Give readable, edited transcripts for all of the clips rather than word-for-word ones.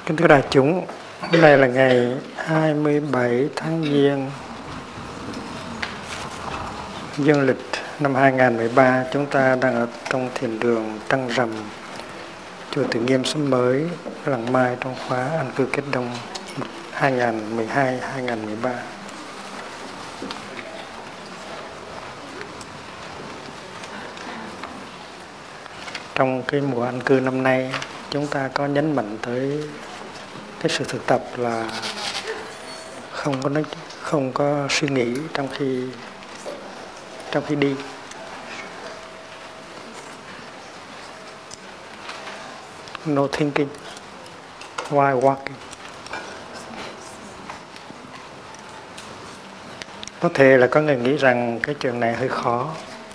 Kính thưa đại chúng, hôm nay là ngày 27 tháng Giêng dương lịch năm 2013. Chúng ta đang ở trong thiền đường Trăng Rằm, chùa Từ Nghiêm Xóm Mới, Làng Mai trong khóa An cư Kết Đông 2012-2013. Trong cái mùa an cư năm nay, chúng ta có nhấn mạnh tới cái sự thực tập là không có suy nghĩ trong khi đi. No thinking while walking. Có thể là có người nghĩ rằng cái chuyện này hơi khó.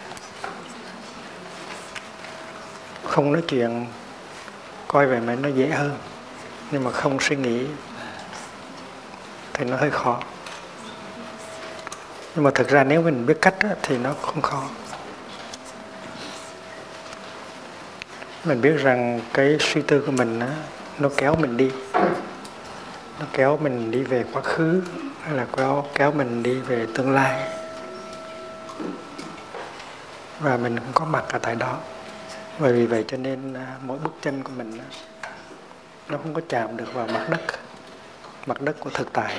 Không nói chuyện coi về mà nó dễ hơn, nhưng mà không suy nghĩ thì nó hơi khó. Nhưng mà thực ra nếu mình biết cách thì nó không khó. Mình biết rằng cái suy tư của mình nó kéo mình đi. Nó kéo mình đi về quá khứ hay là kéo mình đi về tương lai. Và mình cũng có mặt ở tại đó. Bởi vì vậy cho nên mỗi bước chân của mình nó không có chạm được vào mặt đất của thực tại.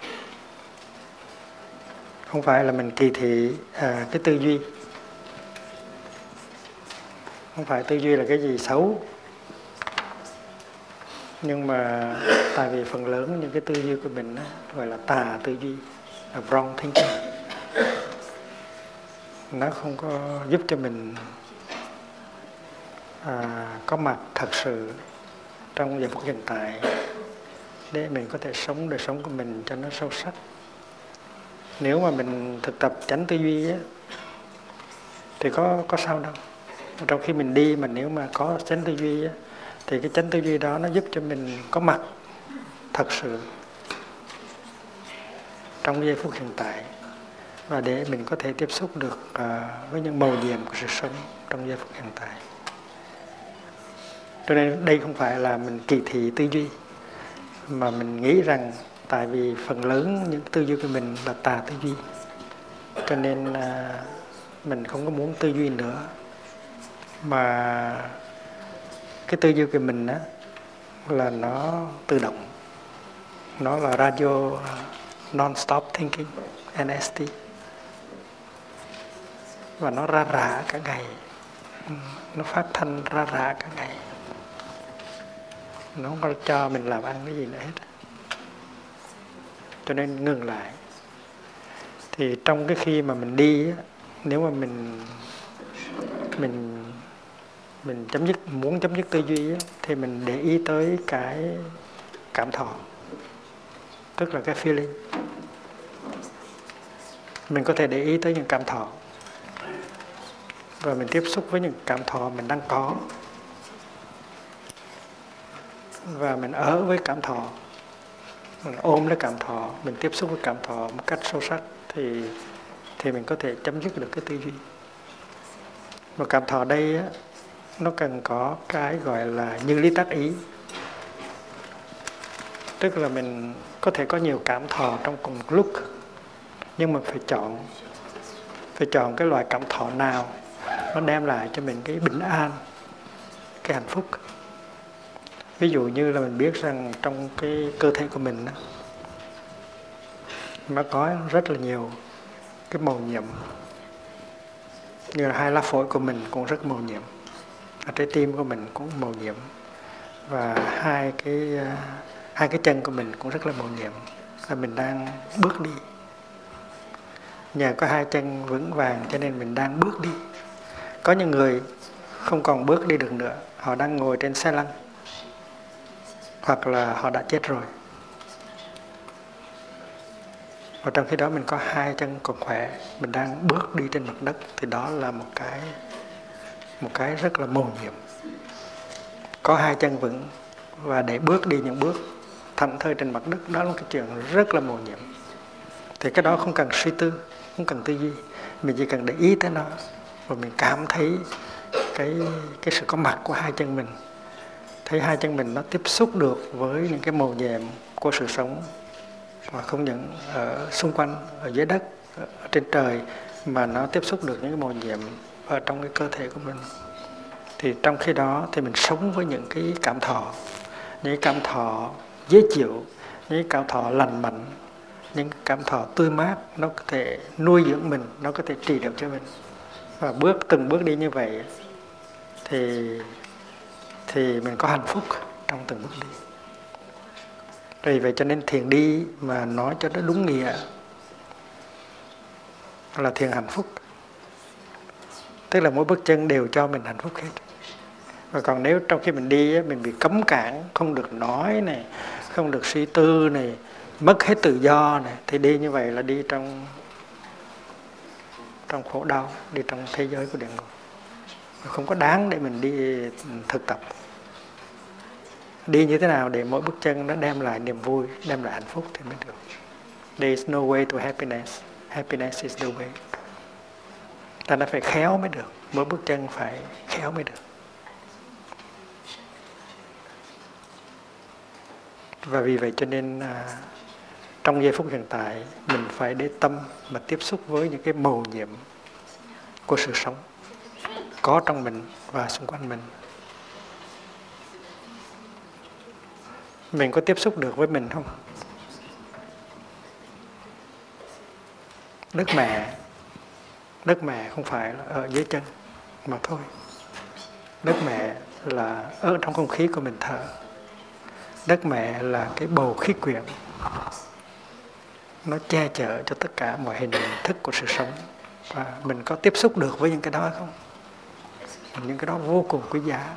Không phải là mình kỳ thị cái tư duy. Không phải tư duy là cái gì xấu. Nhưng mà tại vì phần lớn những cái tư duy của mình gọi là tà tư duy, là wrong thinking. Nó không có giúp cho mình có mặt thật sự trong giờ phút hiện tại để mình có thể sống đời sống của mình cho nó sâu sắc. Nếu mà mình thực tập tránh tư duy thì có sao đâu. Trong khi mình đi mà nếu mà có tránh tư duy thì cái tránh tư duy đó nó giúp cho mình có mặt thật sự trong giây phút hiện tại, và để mình có thể tiếp xúc được với những mầu nhiệm của sự sống trong giây phút hiện tại. Cho nên đây không phải là mình kỳ thị tư duy, mà mình nghĩ rằng tại vì phần lớn những tư duy của mình là tà tư duy, cho nên mình không có muốn tư duy nữa, mà cái tư duy của mình là nó tự động, nó là radio non-stop thinking, NST, và nó ra rã cả ngày, nó phát thanh ra rã cả ngày, nó không có cho mình làm ăn cái gì nữa hết. Cho nên ngừng lại. Thì trong cái khi mà mình đi, nếu mà mình muốn chấm dứt tư duy thì mình để ý tới cái cảm thọ, tức là cái feeling. Mình có thể để ý tới những cảm thọ và mình tiếp xúc với những cảm thọ mình đang có, và mình ở với cảm thọ, mình ôm lấy cảm thọ, mình tiếp xúc với cảm thọ một cách sâu sắc thì mình có thể chấm dứt được cái tư duy. Và cảm thọ đây nó cần có cái gọi là như lý tác ý, tức là mình có thể có nhiều cảm thọ trong cùng một lúc, nhưng mà phải chọn cái loại cảm thọ nào nó đem lại cho mình cái bình an, cái hạnh phúc. Ví dụ như là mình biết rằng trong cái cơ thể của mình nó có rất là nhiều cái mầu nhiệm, như là hai lá phổi của mình cũng rất mầu nhiệm, trái tim của mình cũng mầu nhiệm, và hai cái chân của mình cũng rất là mầu nhiệm, là mình đang bước đi. Nhờ có hai chân vững vàng cho nên mình đang bước đi. Có những người không còn bước đi được nữa, họ đang ngồi trên xe lăn, hoặc là họ đã chết rồi. Và trong khi đó mình có hai chân còn khỏe, mình đang bước đi trên mặt đất, thì đó là một cái rất là mầu nhiệm. Có hai chân vững và để bước đi những bước thảnh thơi trên mặt đất, đó là cái chuyện rất là mầu nhiệm. Thì cái đó không cần suy tư, không cần tư duy, mình chỉ cần để ý tới nó, và mình cảm thấy cái sự có mặt của hai chân mình, thấy hai chân mình nó tiếp xúc được với những cái màu nhiệm của sự sống, và không những ở xung quanh, ở dưới đất, ở trên trời, mà nó tiếp xúc được những cái màu nhiệm ở trong cái cơ thể của mình. Thì trong khi đó thì mình sống với những cái cảm thọ, những cái cảm thọ dễ chịu, những cái cảm thọ lành mạnh, những cảm thọ tươi mát, nó có thể nuôi dưỡng mình, nó có thể trị được cho mình. Và từng bước đi như vậy thì mình có hạnh phúc trong từng bước đi. Vì vậy cho nên thiền đi mà nói cho nó đúng nghĩa là thiền hạnh phúc. Tức là mỗi bước chân đều cho mình hạnh phúc hết. Và còn nếu trong khi mình đi mình bị cấm cản, không được nói này, không được suy tư này, mất hết tự do này, thì đi như vậy là đi trong khổ đau, đi trong thế giới của địa ngục. Không có đáng để mình đi thực tập. Đi như thế nào để mỗi bước chân nó đem lại niềm vui, đem lại hạnh phúc thì mới được. There is no way to happiness. Happiness is the way. Ta nó phải khéo mới được. Mỗi bước chân phải khéo mới được. Và vì vậy cho nên trong giây phút hiện tại mình phải để tâm mà tiếp xúc với những cái mầu nhiệm của sự sống có trong mình và xung quanh mình. Mình có tiếp xúc được với mình không? Đất mẹ không phải là ở dưới chân mà thôi. Đất mẹ là ở trong không khí của mình thở. Đất mẹ là cái bầu khí quyển, nó che chở cho tất cả mọi hình thức của sự sống. Và mình có tiếp xúc được với những cái đó không? Những cái đó vô cùng quý giá.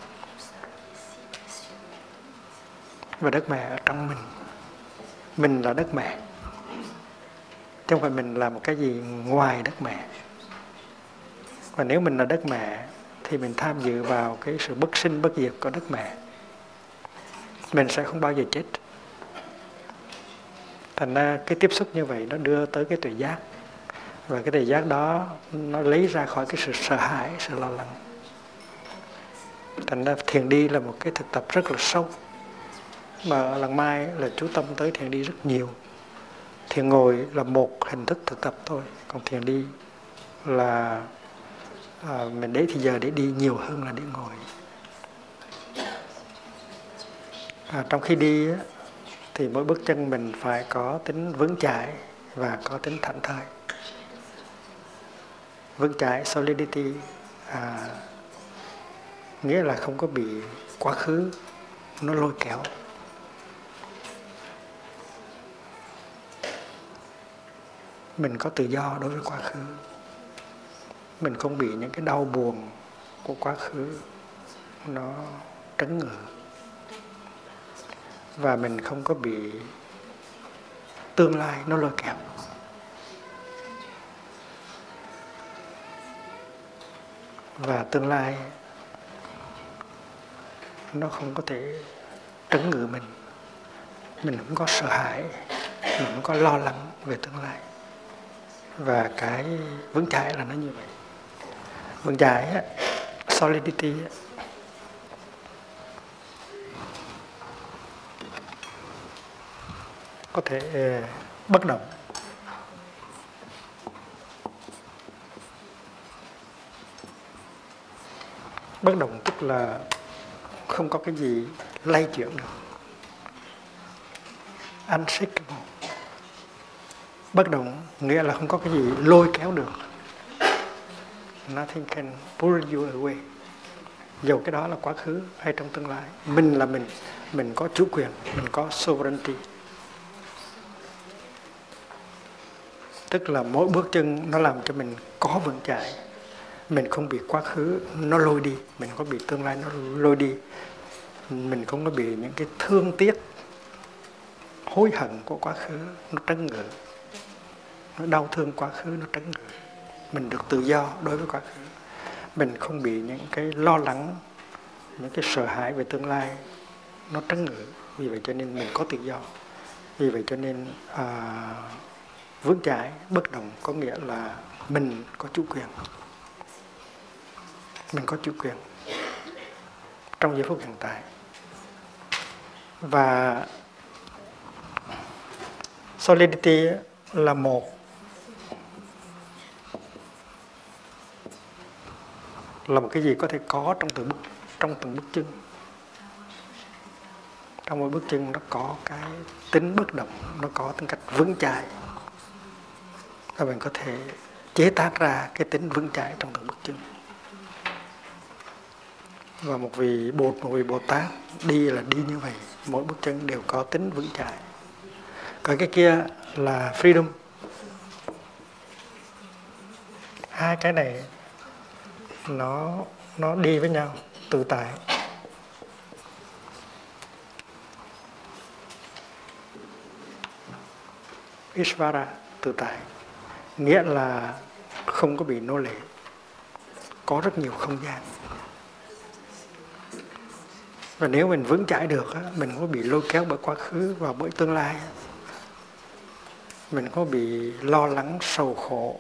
Và đất mẹ ở trong mình. Mình là đất mẹ, chứ không phải mình là một cái gì ngoài đất mẹ. Và nếu mình là đất mẹ thì mình tham dự vào cái sự bất sinh bất diệt của đất mẹ. Mình sẽ không bao giờ chết. Thành ra cái tiếp xúc như vậy nó đưa tới cái tuệ giác. Và cái tuệ giác đó nó lấy ra khỏi cái sự sợ hãi, sự lo lắng. Thành ra thiền đi là một cái thực tập rất là sâu. Mà ở Làng Mai là chú tâm tới thiền đi rất nhiều. Thiền ngồi là một hình thức thực tập thôi. Còn thiền đi là mình để thì giờ để đi nhiều hơn là để ngồi. Trong khi đi thì mỗi bước chân mình phải có tính vững chãi và có tính thảnh thơi. Vững chãi, solidity, nghĩa là không có bị quá khứ nó lôi kéo. Mình có tự do đối với quá khứ. Mình không bị những cái đau buồn của quá khứ nó trấn ngự. Và mình không có bị tương lai nó lôi kéo. Và tương lai nó không có thể trấn ngự mình. Mình không có sợ hãi, mình không có lo lắng về tương lai. Và cái vững chãi là nó như vậy. Vững chãi, solidity, có thể bất động. Bất động tức là không có cái gì lay chuyển được. Unshakable. Bất động nghĩa là không có cái gì lôi kéo được. Nothing can pull you away. Dầu cái đó là quá khứ hay trong tương lai. Mình là mình có chủ quyền, mình có sovereignty. Tức là mỗi bước chân nó làm cho mình có vững chãi. Mình không bị quá khứ nó lôi đi, mình không bị tương lai nó lôi đi. Mình không có bị những cái thương tiếc, hối hận của quá khứ nó trấn ngự. Nó đau thương quá khứ nó trấn ngự. Mình được tự do đối với quá khứ. Mình không bị những cái lo lắng, những cái sợ hãi về tương lai nó trấn ngự. Vì vậy cho nên mình có tự do. Vì vậy cho nên vững chãi, bất động có nghĩa là mình có chủ quyền. Mình có chủ quyền trong giây phút hiện tại. Và solidity là một cái gì có thể có trong từng bước chân. Trong mỗi bước chân nó có cái tính bất động, nó có tính cách vững chãi. Và mình có thể chế tác ra cái tính vững chãi trong từng bước chân. Và một vị Bồ Tát đi là đi như vậy, mỗi bước chân đều có tính vững chãi. Còn cái kia là freedom. Hai cái này nó đi với nhau, tự tại. Ishvara, tự tại, nghĩa là không có bị nô lệ, có rất nhiều không gian. Và nếu mình vững chãi được, mình có bị lôi kéo bởi quá khứ và bởi tương lai, mình có bị lo lắng, sầu khổ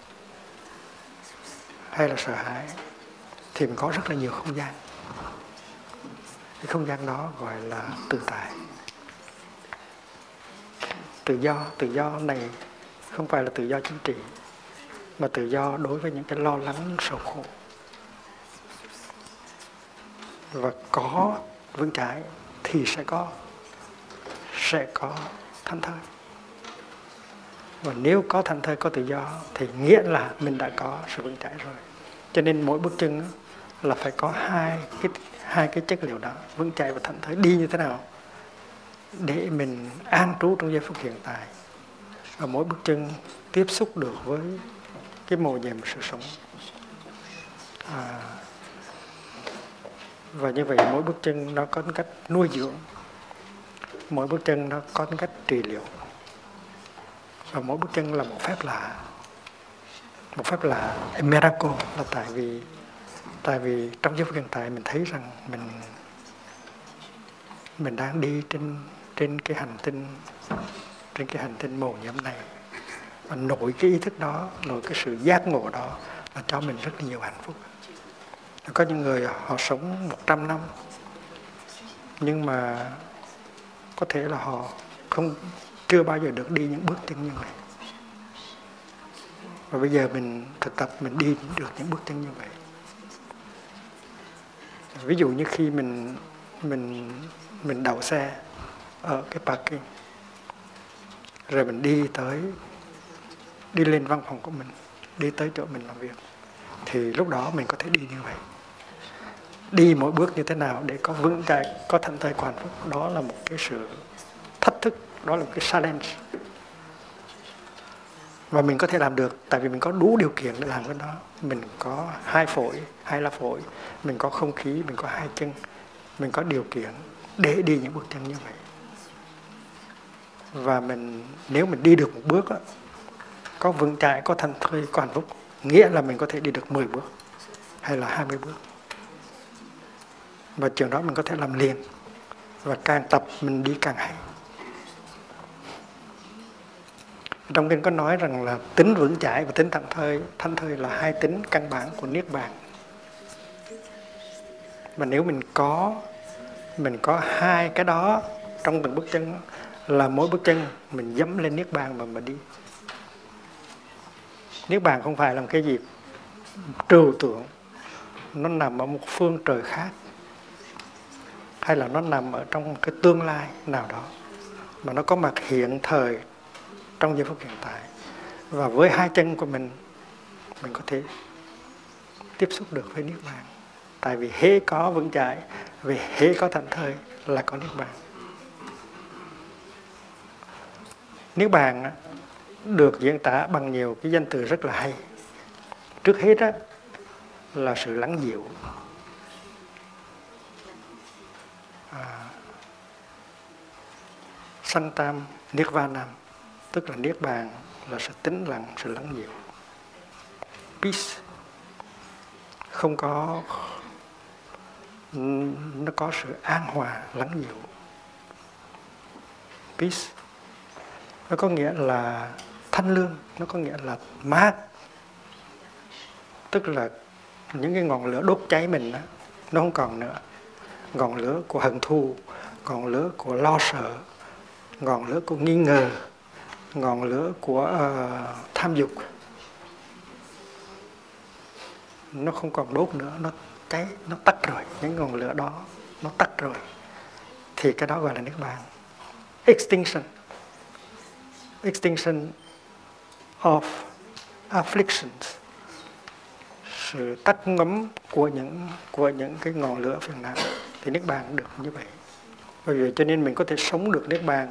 hay là sợ hãi, thì mình có rất là nhiều không gian. Cái không gian đó gọi là tự tại. Tự do này không phải là tự do chính trị, mà tự do đối với những cái lo lắng, sầu khổ. Và có vững chãi thì sẽ có thảnh thơi. Và nếu có thảnh thơi, có tự do thì nghĩa là mình đã có sự vững chãi rồi. Cho nên mỗi bước chân là phải có hai cái chất liệu đó, vững chãi và thảnh thơi. Đi như thế nào để mình an trú trong giây phút hiện tại, và mỗi bước chân tiếp xúc được với cái mầu nhiệm sự sống. Và như vậy mỗi bước chân nó có cách nuôi dưỡng, mỗi bước chân nó có cách trị liệu, và mỗi bước chân là một phép lạ. Một phép lạ, a miracle, là tại vì trong giây phút hiện tại mình thấy rằng mình đang đi trên cái hành tinh mầu nhiệm này. Và nội cái ý thức đó, nội cái sự giác ngộ đó là cho mình rất là nhiều hạnh phúc. Có những người họ sống 100 năm, nhưng mà có thể là họ chưa bao giờ được đi những bước chân như vậy. Và bây giờ mình thực tập, mình đi được những bước chân như vậy. Ví dụ như khi mình đậu xe ở cái parking, rồi mình đi lên văn phòng của mình, đi tới chỗ mình làm việc, thì lúc đó mình có thể đi như vậy. Đi mỗi bước như thế nào để có vững chãi, có thảnh thơi, hạnh phúc, đó là một cái sự thách thức, đó là một cái challenge. Và mình có thể làm được, tại vì mình có đủ điều kiện để làm cái đó. Mình có 2 phổi, 2 lá phổi, mình có không khí, mình có 2 chân, mình có điều kiện để đi những bước chân như vậy. Và nếu mình đi được một bước, có vững chãi, có thảnh thơi, có hạnh phúc, nghĩa là mình có thể đi được 10 bước hay là 20 bước. Và chuyện đó mình có thể làm liền. Và càng tập mình đi càng hay. Trong kinh có nói rằng là tính vững chãi và tính thảnh thơi là 2 tính căn bản của Niết Bàn. Mà nếu mình có 2 cái đó trong từng bước chân, là mỗi bước chân mình dẫm lên Niết Bàn mà mình đi. Niết Bàn không phải là một cái gì trừu tượng, nó nằm ở một phương trời khác, hay là nó nằm ở trong một cái tương lai nào đó, mà nó có mặt hiện thời trong giây phút hiện tại. Và với 2 chân của mình có thể tiếp xúc được với Niết Bàn. Tại vì hễ có vững chãi, vì hễ có thảnh thơi là có Niết Bàn. Niết Bàn được diễn tả bằng nhiều cái danh từ rất là hay. Trước hết là sự lắng dịu. Santam Nirvanam, tức là Niết Bàn là sự tĩnh lặng, sự lắng dịu. Peace, nó có sự an hòa, lắng dịu. Peace, nó có nghĩa là thanh lương, nó có nghĩa là mát. Tức là những cái ngọn lửa đốt cháy mình đó, nó không còn nữa. Ngọn lửa của hận thù, ngọn lửa của lo sợ, ngọn lửa của nghi ngờ, ngọn lửa của tham dục. Nó không còn đốt nữa, nó cháy, nó tắt rồi, những ngọn lửa đó nó tắt rồi, thì cái đó gọi là niết bàn. Extinction of afflictions, sự tắt ngấm của những cái ngọn lửa phiền não, thì niết bàn được như vậy. Bởi vì cho nên mình có thể sống được niết bàn,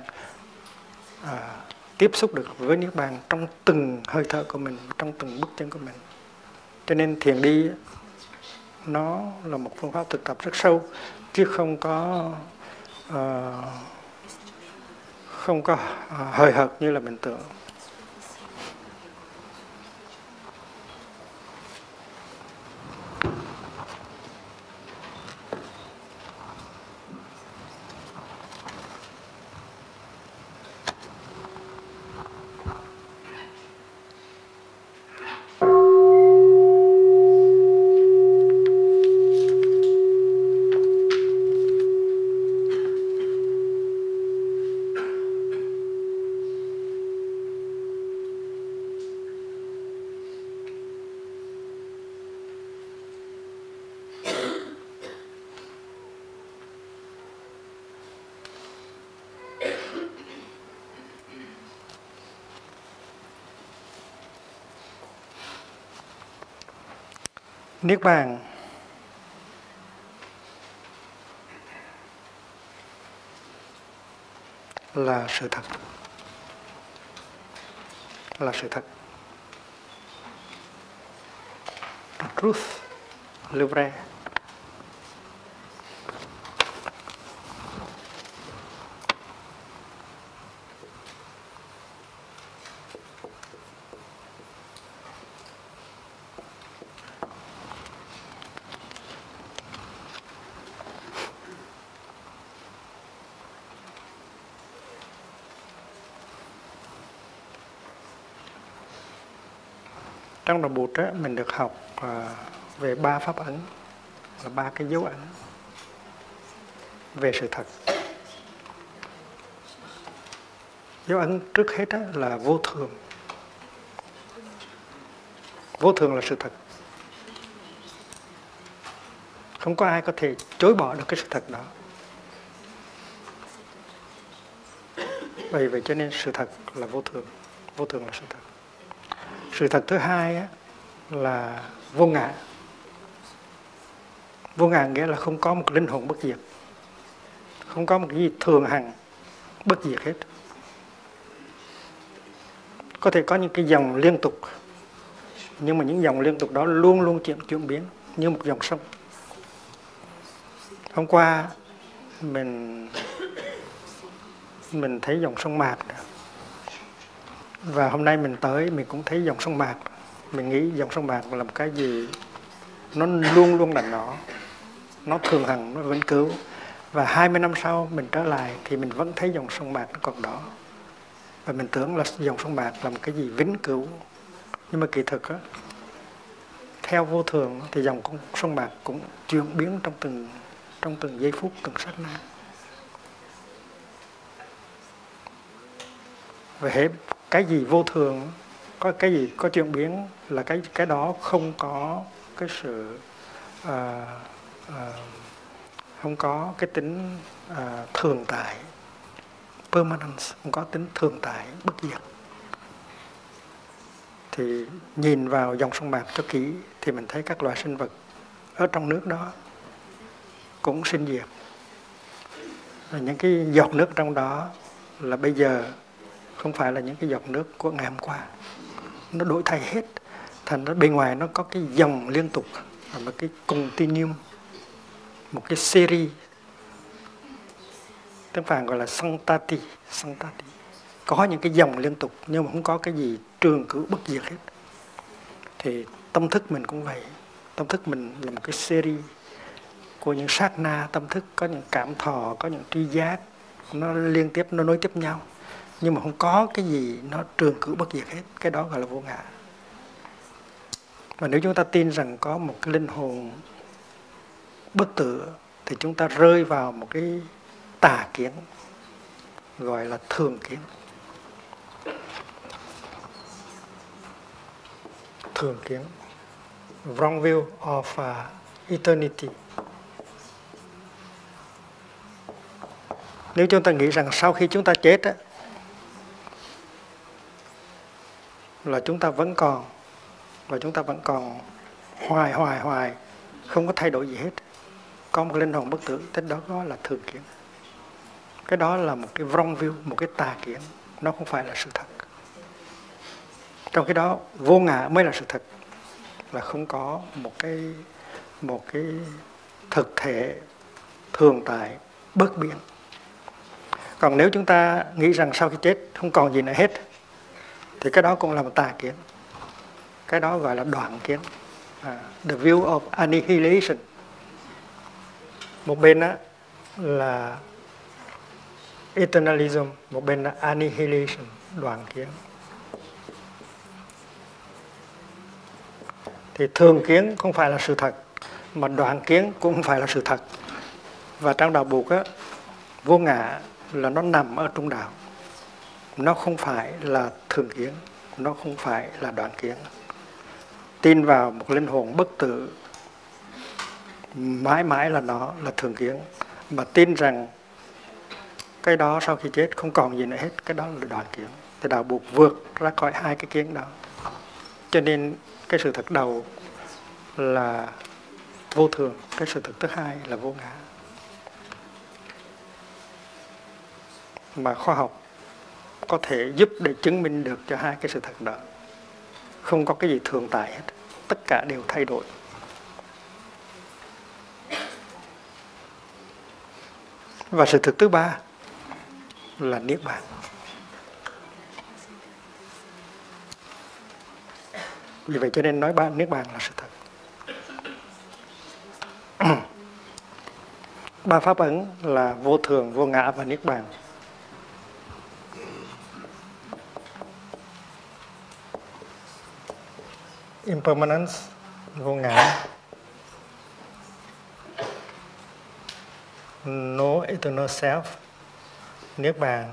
tiếp xúc được với niết bàn trong từng hơi thở của mình, trong từng bước chân của mình. Cho nên thiền đi nó là một phương pháp thực tập rất sâu, chứ không có hời hợt như là mình tưởng. Niết bàn là sự thật, là sự thật. Truth, le vrai. Trong Đạo Bụt á, mình được học về 3 pháp ấn, là 3 cái dấu ấn về sự thật. Dấu ấn trước hết á, là vô thường. Vô thường là sự thật. Không có ai có thể chối bỏ được cái sự thật đó. Bởi vậy cho nên sự thật là vô thường. Vô thường là sự thật. Sự thật thứ hai á, là vô ngã. Vô ngã nghĩa là không có một linh hồn bất diệt, không có một cái gì thường hằng bất diệt hết. Có thể có những cái dòng liên tục, nhưng mà những dòng liên tục đó luôn luôn chuyển biến như một dòng sông. Hôm qua mình thấy dòng sông Mạc, và hôm nay mình tới mình cũng thấy dòng sông Mạc. Mình nghĩ dòng sông Mạc là một cái gì nó luôn luôn là nó thường hằng, nó vĩnh cửu. Và 20 năm sau mình trở lại thì mình vẫn thấy dòng sông Mạc nó còn đó. Và mình tưởng là dòng sông Mạc là một cái gì vĩnh cửu. Nhưng mà kỳ thực á, theo vô thường thì dòng sông Mạc cũng chuyển biến trong từng giây phút, từng sát na. Và hết cái gì vô thường, có cái gì có chuyển biến là cái đó không có cái sự không có cái tính thường tại, permanence, không có tính thường tại, bất diệt. Thì nhìn vào dòng sông Mạc cho kỹ thì mình thấy các loài sinh vật ở trong nước đó cũng sinh diệt. Và những cái giọt nước trong đó là bây giờ không phải là những cái giọt nước của ngày hôm qua. Nó đổi thay hết. Thành ra bên ngoài nó có cái dòng liên tục, một cái continuum, một cái series. Tiếng Phạn gọi là santati. Có những cái dòng liên tục nhưng mà không có cái gì trường cửu bất diệt hết. Thì tâm thức mình cũng vậy. Tâm thức mình là một cái series của những sát na tâm thức, có những cảm thọ, có những tri giác, nó liên tiếp, nó nối tiếp nhau. Nhưng mà không có cái gì nó trường cửu bất diệt hết. Cái đó gọi là vô ngã. Và nếu chúng ta tin rằng có một cái linh hồn bất tử thì chúng ta rơi vào một cái tà kiến, gọi là thường kiến. Thường kiến, wrong view of eternity. Nếu chúng ta nghĩ rằng sau khi chúng ta chết á, là chúng ta vẫn còn, và chúng ta vẫn còn hoài, không có thay đổi gì hết, có một linh hồn bất tử, thế đó gọi là thường kiến. Cái đó là một cái wrong view, một cái tà kiến, nó không phải là sự thật. Trong khi đó vô ngã mới là sự thật, là không có một cái thực thể thường tại bất biến. Còn nếu chúng ta nghĩ rằng sau khi chết không còn gì nữa hết, thì cái đó cũng là một tà kiến. Cái đó gọi là đoạn kiến, the view of annihilation. Một bên đó là eternalism, một bên là annihilation, đoạn kiến. Thì thường kiến không phải là sự thật, mà đoạn kiến cũng không phải là sự thật. Và trong đạo Bụt á, vô ngã là nó nằm ở trung đạo. Nó không phải là thường kiến, nó không phải là đoạn kiến. Tin vào một linh hồn bất tử mãi mãi là nó là thường kiến. Mà tin rằng cái đó sau khi chết không còn gì nữa hết, cái đó là đoạn kiến. Thì đạo Bụt vượt ra khỏi hai cái kiến đó. Cho nên cái sự thật đầu là vô thường, cái sự thật thứ hai là vô ngã. Mà khoa học có thể giúp để chứng minh được cho hai cái sự thật đó. Không có cái gì thường tại hết, tất cả đều thay đổi. Và sự thực thứ ba là Niết Bàn. Vì vậy cho nên nói Niết Bàn là sự thật. Ba pháp ấn là vô thường, vô ngã và Niết Bàn. Impermanence, vô ngã. No eternal self, Niết Bàn.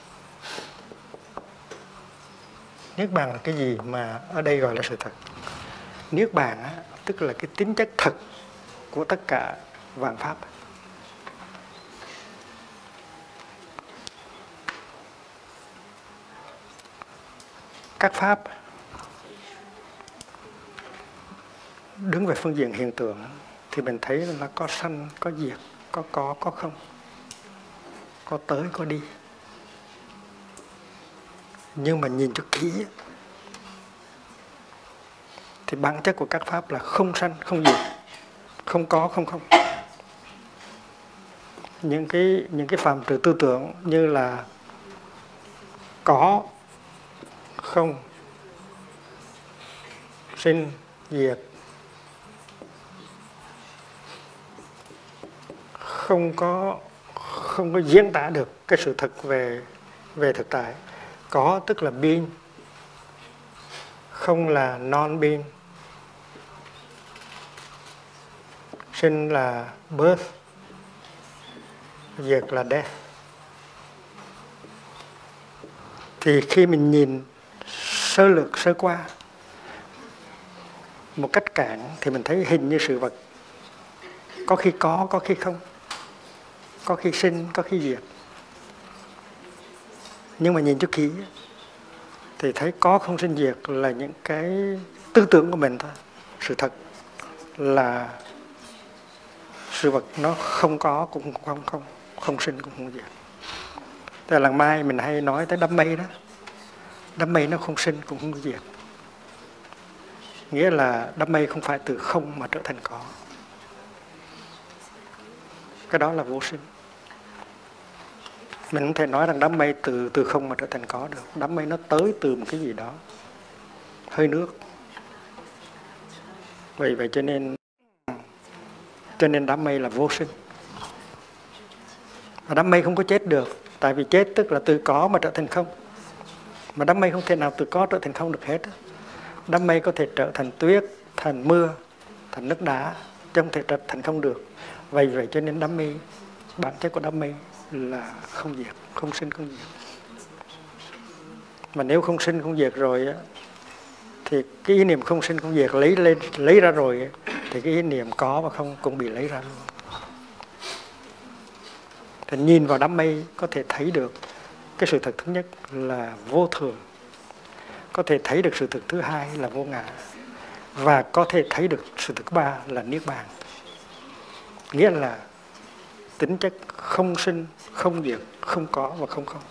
Niết Bàn là cái gì mà ở đây gọi là sự thật? Niết Bàn á, tức là cái tính chất thật của tất cả vạn pháp. Các pháp đứng về phương diện hiện tượng thì mình thấy là có sanh, có diệt, có không, có tới, có đi. Nhưng mà nhìn cho kỹ thì bản chất của các pháp là không sanh, không diệt, không có, không không. Những cái phạm trù tư tưởng như là có, không, sinh, diệt, không có diễn tả được cái sự thật về thực tại. Có tức là being, không là non-being, sinh là birth, diệt là death. Thì khi mình nhìn sơ lược sơ qua một cách cạn thì mình thấy hình như sự vật có khi có khi không, có khi sinh, có khi diệt. Nhưng mà nhìn cho kỹ thì thấy có không sinh diệt là những cái tư tưởng của mình thôi. Sự thật là sự vật nó không có cũng không sinh cũng không diệt. Tại lần mai mình hay nói tới đám mây đó. Đám mây nó không sinh cũng không diệt. Nghĩa là đám mây không phải từ không mà trở thành có. Cái đó là vô sinh. Mình không thể nói rằng đám mây từ không mà trở thành có được. Đám mây nó tới từ một cái gì đó, hơi nước. Vậy cho nên đám mây là vô sinh. Và đám mây không có chết được, tại vì chết tức là từ có mà trở thành không. Mà đám mây không thể nào từ có trở thành không được hết. Đám mây có thể trở thành tuyết, thành mưa, thành nước đá, chứ không thể trở thành không được. Vậy cho nên đám mây Bản chất của đam mê là không diệt, không sinh không diệt. Mà nếu không sinh không diệt rồi á, thì cái ý niệm không sinh không diệt lấy ra rồi thì cái ý niệm có và không cũng bị lấy ra luôn. Thì nhìn vào đám mây có thể thấy được cái sự thật thứ nhất là vô thường, có thể thấy được sự thật thứ hai là vô ngã, và có thể thấy được sự thật thứ ba là niết bàn. Nghĩa là tính chất không sinh, không diệt, không có và không không.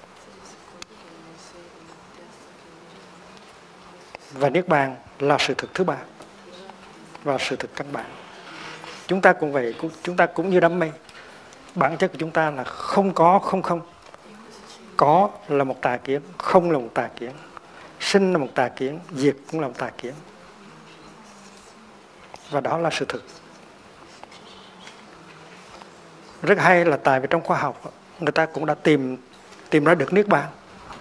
Và niết bàn là sự thực thứ ba và sự thực căn bản. Chúng ta cũng vậy, chúng ta cũng như đám mây. Bản chất của chúng ta là không có, không không. Có là một tà kiến, không là một tà kiến. Sinh là một tà kiến, diệt cũng là một tà kiến. Và đó là sự thực. Rất hay là tại vì trong khoa học người ta cũng đã tìm ra được niết bàn.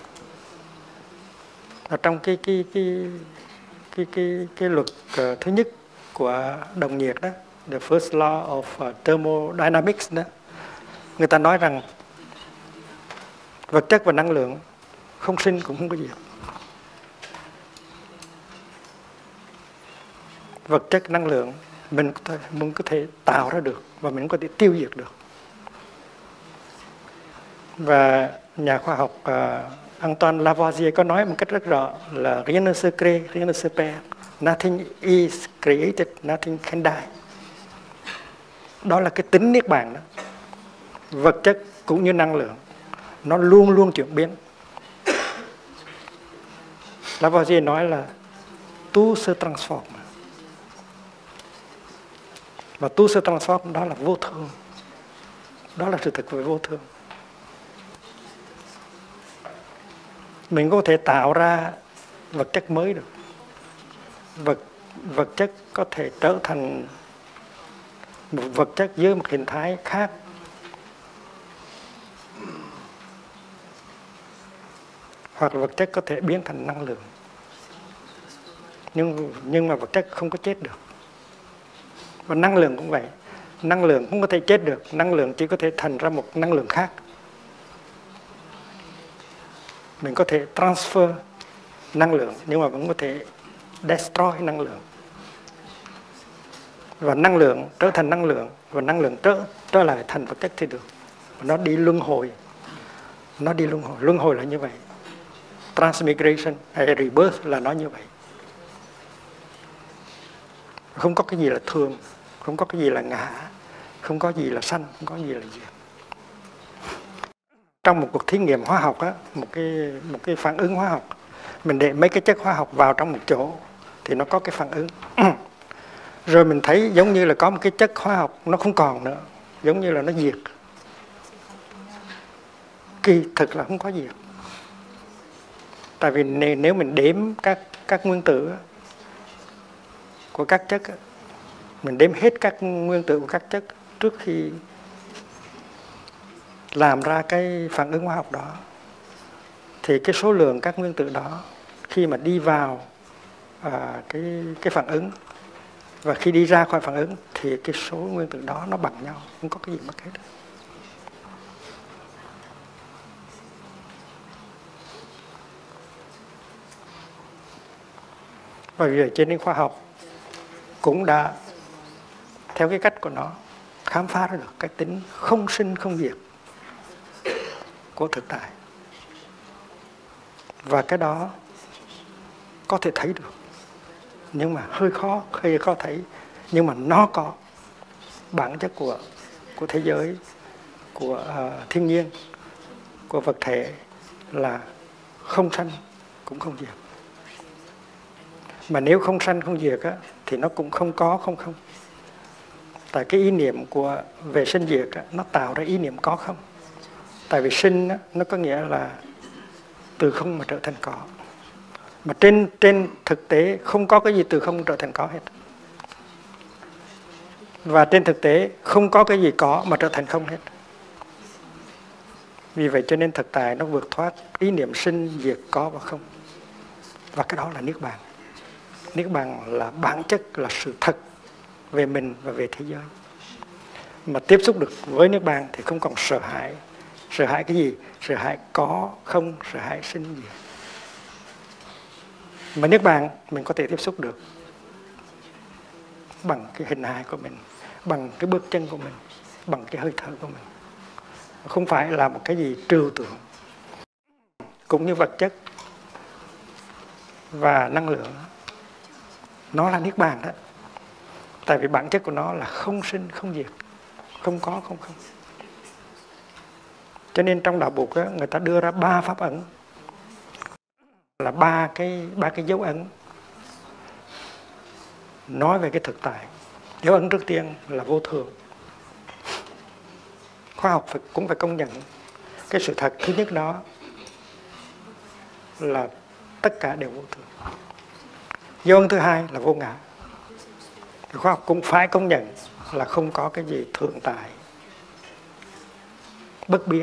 Ở trong cái luật thứ nhất của đồng nhiệt đó, the first law of thermodynamics đó, người ta nói rằng vật chất và năng lượng không sinh cũng không có diệt. Vật chất năng lượng mình có thể tạo ra được và mình có thể tiêu diệt được. Và nhà khoa học Antoine Lavoisier có nói một cách rất rõ là rien ne se crée, rien ne se perd. Nothing is created, nothing can die. Đó là cái tính niết bàn đó. Vật chất cũng như năng lượng, nó luôn luôn chuyển biến. Lavoisier nói là tout se transforme. Và tout se transforme đó là vô thường. Đó là sự thật về vô thường. Mình có thể tạo ra vật chất mới được. Vật chất có thể trở thành một vật chất dưới một hình thái khác. Hoặc vật chất có thể biến thành năng lượng. Nhưng mà vật chất không có chết được. Và năng lượng cũng vậy. Năng lượng không có thể chết được. Năng lượng chỉ có thể thành ra một năng lượng khác. Mình có thể transfer năng lượng, nhưng mà vẫn có thể destroy năng lượng. Và năng lượng trở thành năng lượng, và năng lượng trở lại thành vật chất thì được. Và nó đi luân hồi. Nó đi luân hồi. Luân hồi là như vậy. Transmigration hay rebirth là nó như vậy. Không có cái gì là thường, không có cái gì là ngã, không có gì là sanh, không có gì là diệt. Trong một cuộc thí nghiệm hóa học á, một cái phản ứng hóa học, mình để mấy cái chất hóa học vào trong một chỗ thì nó có cái phản ứng. Rồi mình thấy giống như là có một cái chất hóa học nó không còn nữa, giống như là nó diệt. Kỳ thực là không có diệt. Tại vì nếu mình đếm các nguyên tử của các chất, mình đếm hết các nguyên tử của các chất trước khi làm ra cái phản ứng hóa học đó, thì cái số lượng các nguyên tử đó khi mà đi vào cái phản ứng và khi đi ra khỏi phản ứng thì cái số nguyên tử đó nó bằng nhau, không có cái gì mất hết. Và vì vậy cho nên khoa học cũng đã theo cái cách của nó khám phá ra được cái tính không sinh không diệt của thực tại. Và cái đó có thể thấy được, nhưng mà hơi khó thấy, nhưng mà nó có bản chất của thế giới, của thiên nhiên, của vật thể là không sanh cũng không diệt. Mà nếu không sanh không diệt á, thì nó cũng không có không không. Tại cái ý niệm về sinh diệt á, nó tạo ra ý niệm có không. Tại vì sinh á, nó có nghĩa là từ không mà trở thành có. Mà trên thực tế không có cái gì từ không trở thành có hết. Và trên thực tế không có cái gì có mà trở thành không hết. Vì vậy cho nên thực tại nó vượt thoát ý niệm sinh diệt có và không. Và cái đó là niết bàn. Niết bàn là bản chất, là sự thật về mình và về thế giới. mà tiếp xúc được với Niết Bàn thì không còn sợ hãi. Sợ hãi cái gì? Sợ hãi có, không, sợ hãi sinh diệt. Mà Niết Bàn mình có thể tiếp xúc được bằng cái hình hài của mình, bằng cái bước chân của mình, bằng cái hơi thở của mình. Không phải là một cái gì trừu tượng. Cũng như vật chất và năng lượng, nó là Niết Bàn đó. Tại vì bản chất của nó là không sinh, không diệt, không có, không không. Cho nên trong đạo Phật người ta đưa ra 3 pháp ấn, là ba cái dấu ấn nói về cái thực tại. Dấu ấn trước tiên là vô thường. Khoa học cũng phải công nhận cái sự thật thứ nhất đó là tất cả đều vô thường. Dấu ấn thứ hai là vô ngã. Khoa học cũng phải công nhận là không có cái gì thường tại, bất biến.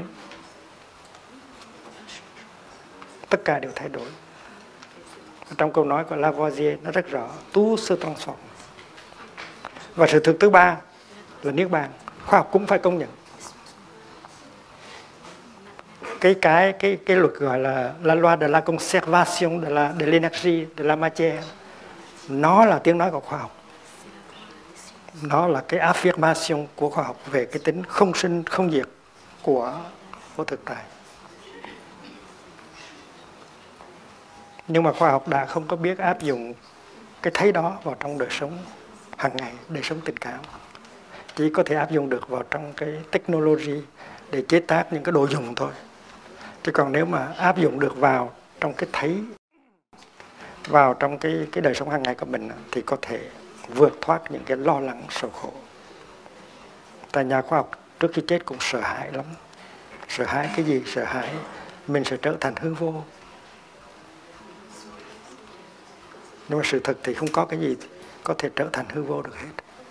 Tất cả đều thay đổi. Trong câu nói của Lavoisier nó rất rõ, tout se transforme. Và sự thực thứ ba là Niết Bàn. Khoa học cũng phải công nhận. Cái luật gọi là la loi de la conservation de l'énergie de la matière, nó là tiếng nói của khoa học. Nó là cái affirmation của khoa học về cái tính không sinh không diệt của vô thực tại. Nhưng mà khoa học đã không có biết áp dụng cái thấy đó vào trong đời sống hàng ngày, đời sống tình cảm. Chỉ có thể áp dụng được vào trong cái technology để chế tác những cái đồ dùng thôi. Chứ còn nếu mà áp dụng được vào trong cái thấy, vào trong cái đời sống hàng ngày của mình thì có thể vượt thoát những cái lo lắng sầu khổ. Tại nhà khoa học trước khi chết cũng sợ hãi lắm. Sợ hãi cái gì? Sợ hãi mình sẽ trở thành hư vô. Nhưng mà sự thực thì không có cái gì có thể trở thành hư vô được hết.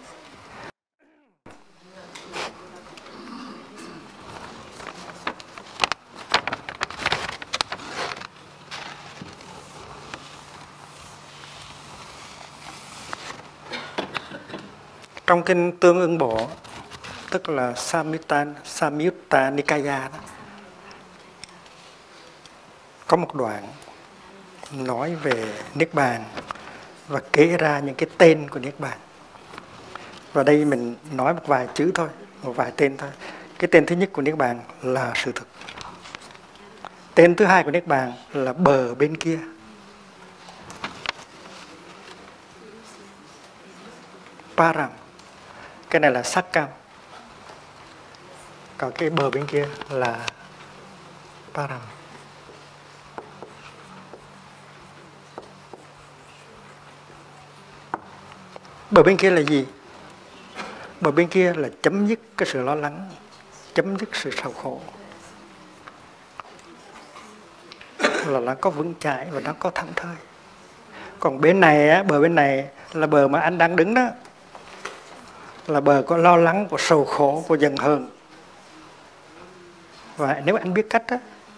Trong kinh Tương Ưng Bộ, tức là Samyutta Nikaya đó, có một đoạn nói về Niết Bàn và kể ra những cái tên của Niết Bàn. Và đây mình nói một vài chữ thôi, một vài tên thôi. Cái tên thứ nhất của Niết Bàn là sự thực. Tên thứ hai của Niết Bàn là bờ bên kia. Param. Cái này là Sakam. Còn cái bờ bên kia là Param. Bờ bên kia là gì? Bờ bên kia là chấm dứt cái sự lo lắng, chấm dứt sự sầu khổ. Là nó có vững chãi và nó có thảnh thơi. Còn bên này á, bờ bên này là bờ mà anh đang đứng đó, là bờ có lo lắng, của sầu khổ, của giận hờn. Và nếu anh biết cách á,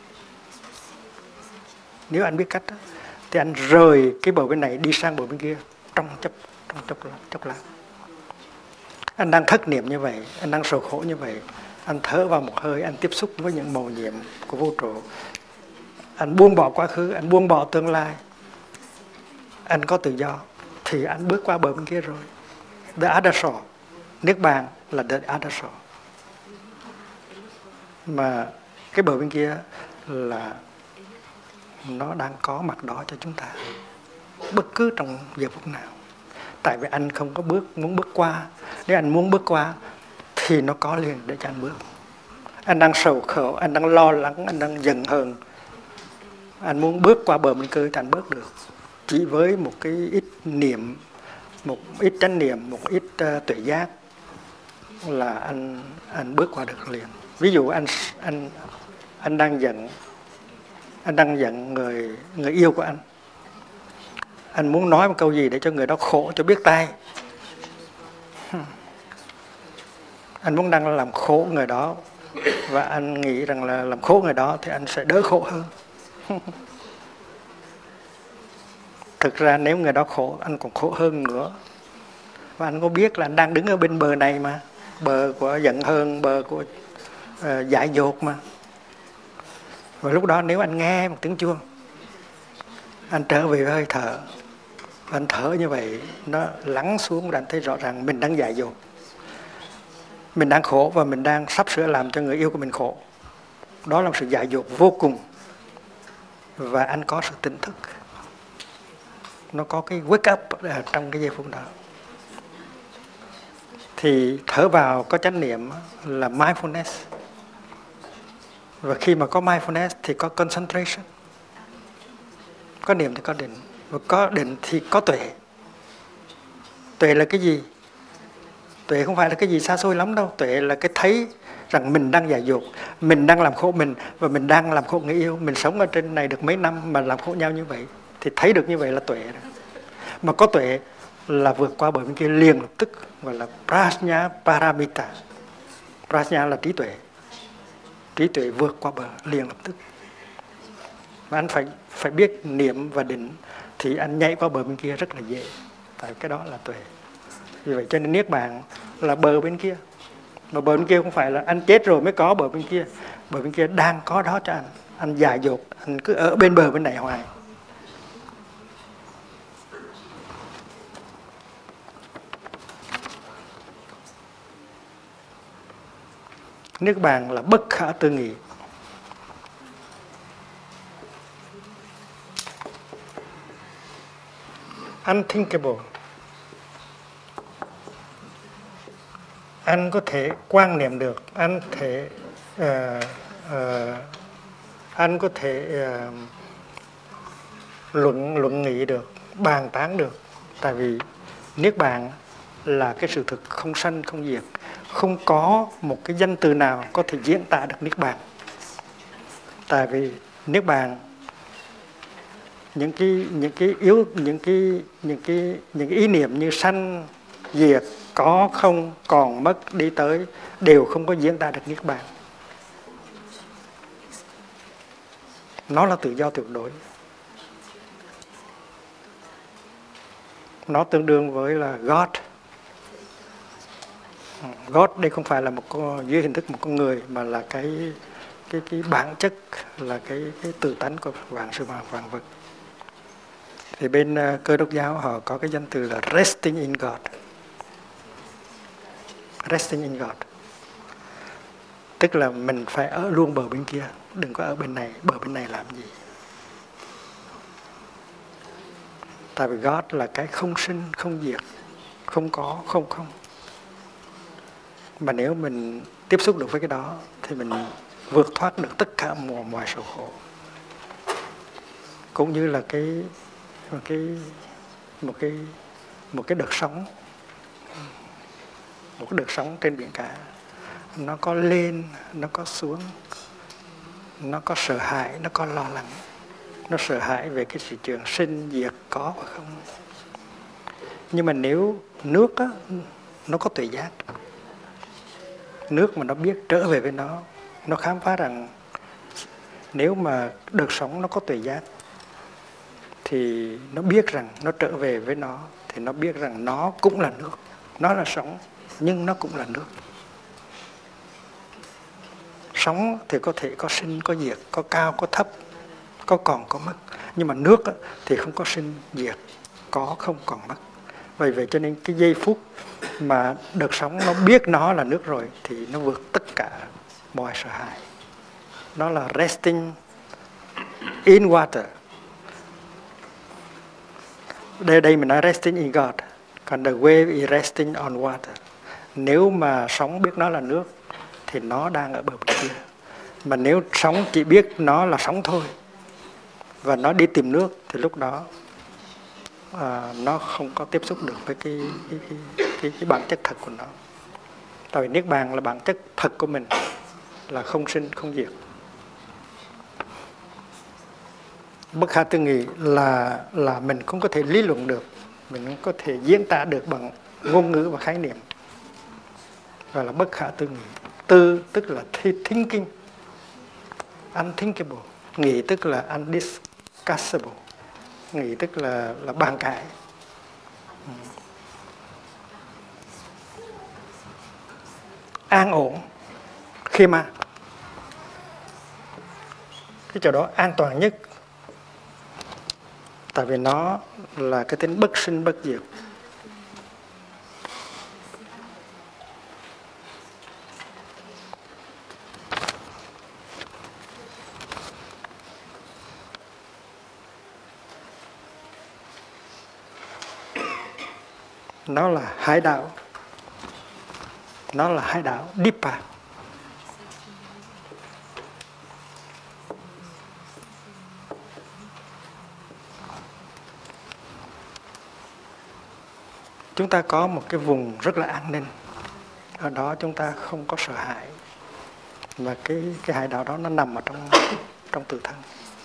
thì anh rời cái bờ bên này đi sang bờ bên kia trong chốc lát. Anh đang thất niệm như vậy, anh đang sầu khổ như vậy, anh thở vào một hơi, anh tiếp xúc với những màu nhiệm của vô trụ. Anh buông bỏ quá khứ, anh buông bỏ tương lai, anh có tự do, thì anh bước qua bờ bên kia rồi. The other shore. Niết Bàn là the other shore. Mà cái bờ bên kia là nó đang có mặt đó cho chúng ta bất cứ trong giờ phút nào. Tại vì anh không có muốn bước qua. Nếu anh muốn bước qua thì nó có liền để cho anh bước. Anh đang sầu khổ, anh đang lo lắng, anh đang giận hờn, anh muốn bước qua bờ bên kia thì anh bước được. Chỉ với một cái ít niệm, một ít chánh niệm, một ít tuệ giác là anh bước qua được liền. Ví dụ anh đang giận người yêu của anh. Anh muốn nói một câu gì để cho người đó khổ, cho biết tay. Anh muốn đang làm khổ người đó, và anh nghĩ rằng là làm khổ người đó thì anh sẽ đỡ khổ hơn. Thực ra nếu người đó khổ, anh còn khổ hơn nữa. Và anh có biết là anh đang đứng ở bên bờ này mà. bờ của giận hờn, bờ của dại dột mà. Và lúc đó nếu anh nghe một tiếng chuông, anh trở về với hơi thở, anh thở như vậy, nó lắng xuống và anh thấy rõ ràng mình đang dại dột, mình đang khổ và mình đang sắp sửa làm cho người yêu của mình khổ. Đó là một sự dại dột vô cùng. Và anh có sự tỉnh thức, nó có cái wake up trong cái giây phút đó. Thì thở vào có chánh niệm là mindfulness. Và khi mà có mindfulness thì có concentration. Có niệm thì có định. Và có định thì có tuệ. Tuệ là cái gì? Tuệ không phải là cái gì xa xôi lắm đâu. Tuệ là cái thấy rằng mình đang dại dột, mình đang làm khổ mình và mình đang làm khổ người yêu. Mình sống ở trên này được mấy năm mà làm khổ nhau như vậy. Thì thấy được như vậy là tuệ rồi. Mà có tuệ là vượt qua bờ bên kia liền lập tức, gọi là prajna paramita. Prajna là trí tuệ. Trí tuệ vượt qua bờ liền lập tức. Mà anh phải biết niệm và định thì anh nhảy qua bờ bên kia rất là dễ. Tại cái đó là tuệ. Vì vậy cho nên niết bàn là bờ bên kia. Mà bờ bên kia không phải là anh chết rồi mới có bờ bên kia. Bờ bên kia đang có đó cho anh. Anh dại dột, anh cứ ở bên bờ bên này hoài. Niết bàn là bất khả tư nghị. Unthinkable. Anh có thể quan niệm được, anh có thể luận nghị được, bàn tán được. Tại vì niết bàn là cái sự thực không sanh không diệt. Không có một cái danh từ nào có thể diễn tả được niết bàn. Tại vì niết bàn những cái ý niệm như sanh diệt, có không, còn mất, đi tới đều không có diễn tả được niết bàn. Nó là tự do tuyệt đối. Nó tương đương với là God. God đây không phải là dưới hình thức một con người, mà là cái bản chất, là cái tự tánh của vạn sự vạn vật. Thì bên Cơ đốc giáo họ có cái danh từ là resting in God. Resting in God. Tức là mình phải ở luôn bờ bên kia, đừng có ở bên này, bờ bên này làm gì. Tại vì God là cái không sinh, không diệt, không có, không không. Mà nếu mình tiếp xúc được với cái đó thì mình vượt thoát được tất cả mọi sự khổ. Cũng như là một cái đợt sóng, một cái đợt sóng trên biển cả. Nó có lên, nó có xuống, nó có sợ hãi, nó có lo lắng. Nó sợ hãi về cái sự trường sinh diệt có và không. Nhưng mà nếu nước á, nó có tuệ giác, nước mà nó biết trở về với nó khám phá rằng nếu mà đợt sóng nó có tuệ giác thì nó biết rằng nó trở về với nó, thì nó biết rằng nó cũng là nước. Nó là sóng nhưng nó cũng là nước. Sóng thì có thể có sinh, có diệt, có cao, có thấp, có còn, có mất. Nhưng mà nước thì không có sinh, diệt, có, không, còn, mất. Vậy cho nên cái giây phút mà đợt sóng nó biết nó là nước rồi thì nó vượt tất cả mọi sợ hãi. Nó là resting in water. Đây mình nói resting in God. Còn the wave is resting on water. Nếu mà sóng biết nó là nước thì nó đang ở bờ bên kia. Mà nếu sóng chỉ biết nó là sóng thôi và nó đi tìm nước thì lúc đó nó không có tiếp xúc được với cái bản chất thật của nó. Tại vì niết bàn là bản chất thật của mình, là không sinh không diệt. Bất khả tư nghị là mình không có thể lý luận được, mình không có thể diễn tả được bằng ngôn ngữ và khái niệm. Và là bất khả tư nghị. Tư tức là thinking, unthinkable. Nghị tức là undiscussable. Nghị tức là bàn cãi. an ổn khi mà cái chỗ đó an toàn nhất, tại vì nó là cái tính bất sinh bất diệt. Nó là hải đảo, nó là hải đảo Nibbana. Chúng ta có một cái vùng rất là an ninh, ở đó chúng ta không có sợ hãi, và cái hải đảo đó nó nằm ở trong tự thân.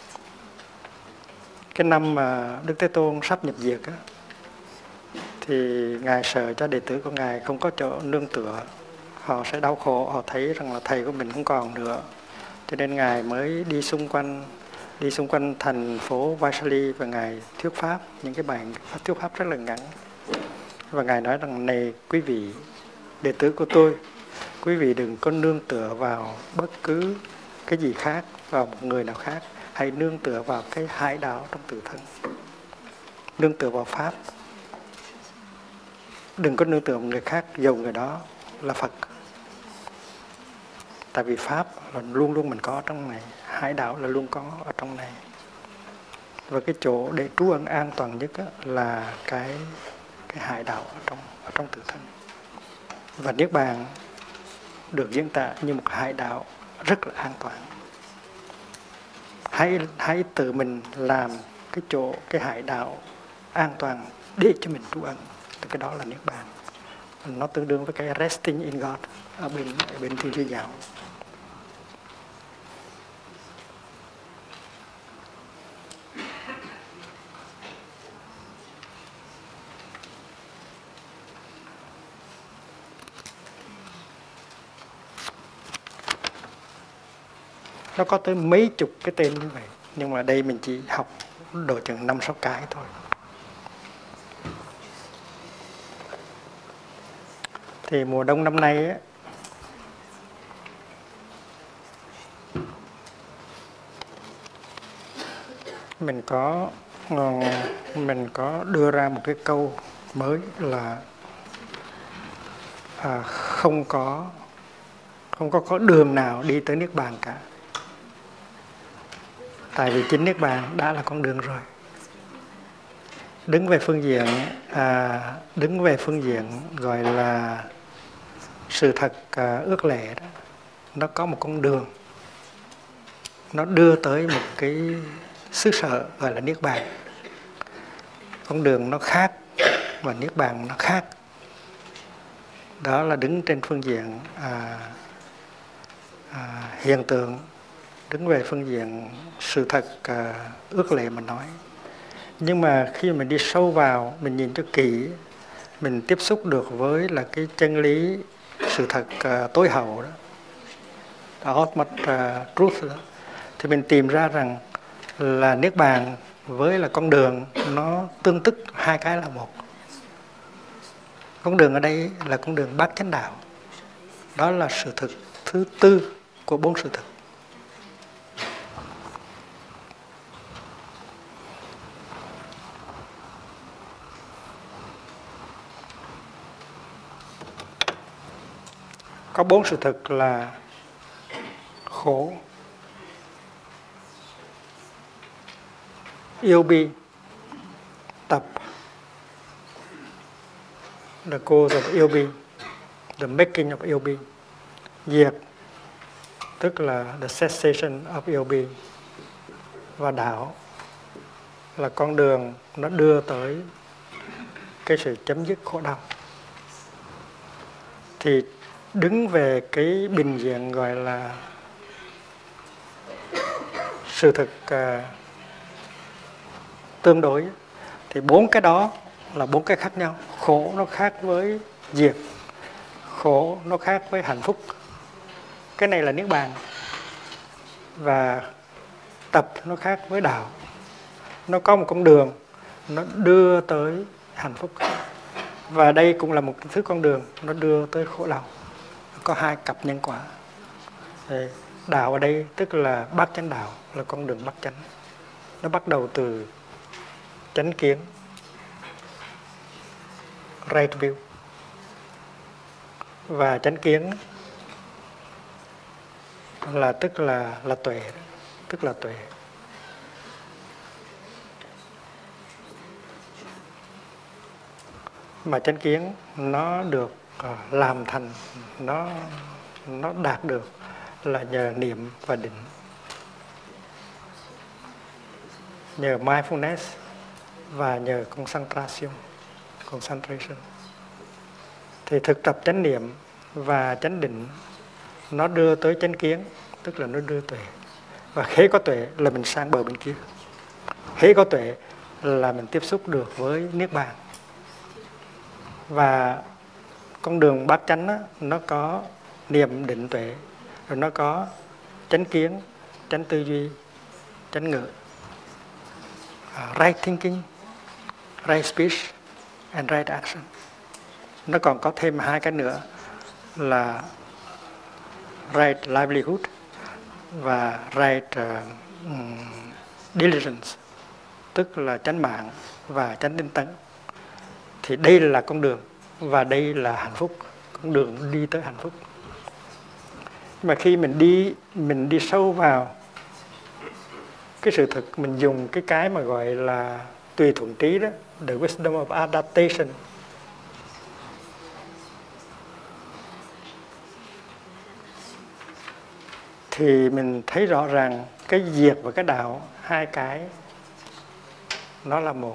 Cái năm mà Đức Thế Tôn sắp nhập diệt á, thì Ngài sợ cho đệ tử của Ngài không có chỗ nương tựa, họ sẽ đau khổ, họ thấy rằng là thầy của mình không còn nữa, cho nên Ngài mới đi xung quanh thành phố Vaishali và Ngài thuyết pháp, những cái bài thuyết pháp rất là ngắn. Và Ngài nói rằng: này quý vị đệ tử của tôi, quý vị đừng có nương tựa vào bất cứ cái gì khác, vào một người nào khác, hãy nương tựa vào cái hải đảo trong tự thân, nương tựa vào Pháp. Đừng có nương tựa vào người khác, dầu người đó là Phật. Tại vì Pháp là luôn luôn mình có ở trong này, hải đảo là luôn có ở trong này. Và cái chỗ để trú ẩn an toàn nhất là cái hải đảo ở trong tự thân. Và Niết Bàn được diễn tả như một hải đảo rất là an toàn. Hãy tự mình làm cái hải đảo an toàn để cho mình trú ẩn. Cái đó là Niết Bàn. Nó tương đương với cái resting in God ở bên Thiên Chúa giáo. Nó có tới mấy chục cái tên như vậy, nhưng mà đây mình chỉ học độ chừng 5-6 cái thôi. Thì mùa đông năm nay á, mình có đưa ra một cái câu mới là không có đường nào đi tới Niết Bàn cả. Tại vì chính Niết Bàn đã là con đường rồi. Đứng về phương diện gọi là sự thật ước lệ đó, nó có một con đường, nó đưa tới một cái xứ sở gọi là Niết Bàn. Con đường nó khác và Niết Bàn nó khác. Đó là đứng trên phương diện hiện tượng, đứng về phương diện sự thật ước lệ mà nói. Nhưng mà khi mình đi sâu vào, mình nhìn cho kỹ, mình tiếp xúc được với là cái chân lý sự thật tối hậu đó, ultimate truth đó, thì mình tìm ra rằng là Niết Bàn với là con đường nó tương tức, hai cái là một. Con đường ở đây là con đường bát chánh đạo. Đó là sự thực thứ tư của 4 sự thực. Có 4 sự thực là khổ, yêu bi, tập, the cause of yêu bi, the making of yêu bi, diệt, tức là the cessation of yêu bi, và đạo là con đường nó đưa tới cái sự chấm dứt khổ đau. Thì đứng về cái bình diện gọi là sự thực tương đối, thì 4 cái đó là 4 cái khác nhau. Khổ nó khác với diệt, khổ nó khác với hạnh phúc, cái này là Niết Bàn. Và tập nó khác với đạo, nó có một con đường nó đưa tới hạnh phúc, và đây cũng là một thứ con đường nó đưa tới khổ đau. có hai cặp nhân quả. Đạo ở đây tức là bát chánh đạo, là con đường bát chánh. Nó bắt đầu từ chánh kiến, right view, và chánh kiến là tức là tuệ, tức là tuệ. Mà chánh kiến nó được làm thành, nó đạt được là nhờ niệm và định, nhờ mindfulness và nhờ concentration. Thì thực tập chánh niệm và chánh định nó đưa tới chánh kiến, tức là nó đưa tuệ. Và hễ có tuệ là mình sang bờ bên kia. Hễ có tuệ là mình tiếp xúc được với niết bàn. Và con đường bát chánh á, nó có niệm định tuệ, rồi nó có chánh kiến, chánh tư duy, chánh ngữ, right thinking, right speech and right action. Nó còn có thêm hai cái nữa là right livelihood và right diligence, tức là chánh mạng và chánh tinh tấn. Thì đây là con đường, và đây là hạnh phúc, con đường đi tới hạnh phúc. Mà khi mình đi sâu vào cái sự thực, mình dùng cái mà gọi là tùy thuận trí đó, the wisdom of adaptation, thì mình thấy rõ ràng cái diệt và cái đạo, hai cái nó là một.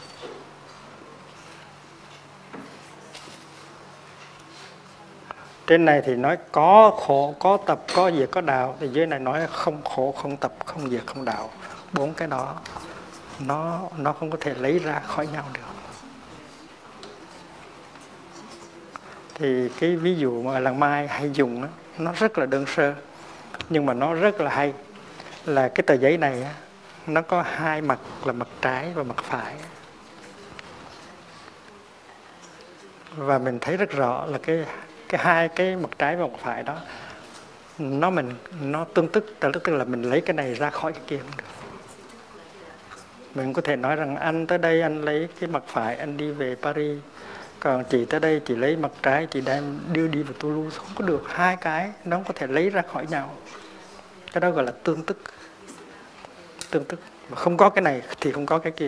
Trên này thì nói có khổ, có tập, có diệt, có đạo. Thì dưới này nói không khổ, không tập, không diệt, không đạo. Bốn cái đó nó không có thể lấy ra khỏi nhau được. Thì cái ví dụ mà Làng Mai hay dùng đó, nó rất là đơn sơ, nhưng mà nó rất là hay. Là cái tờ giấy này nó có hai mặt, là mặt trái và mặt phải. Và mình thấy rất rõ là cái hai cái mặt trái và mặt phải đó nó tương tức, tức là mình lấy cái này ra khỏi cái kia không được. Mình có thể nói rằng anh tới đây anh lấy cái mặt phải anh đi về Paris, còn chị tới đây chị lấy mặt trái chị đem đưa đi vào Toulouse. Không có được, hai cái nó không có thể lấy ra khỏi nhau. Cái đó gọi là tương tức. Mà không có cái này thì không có cái kia.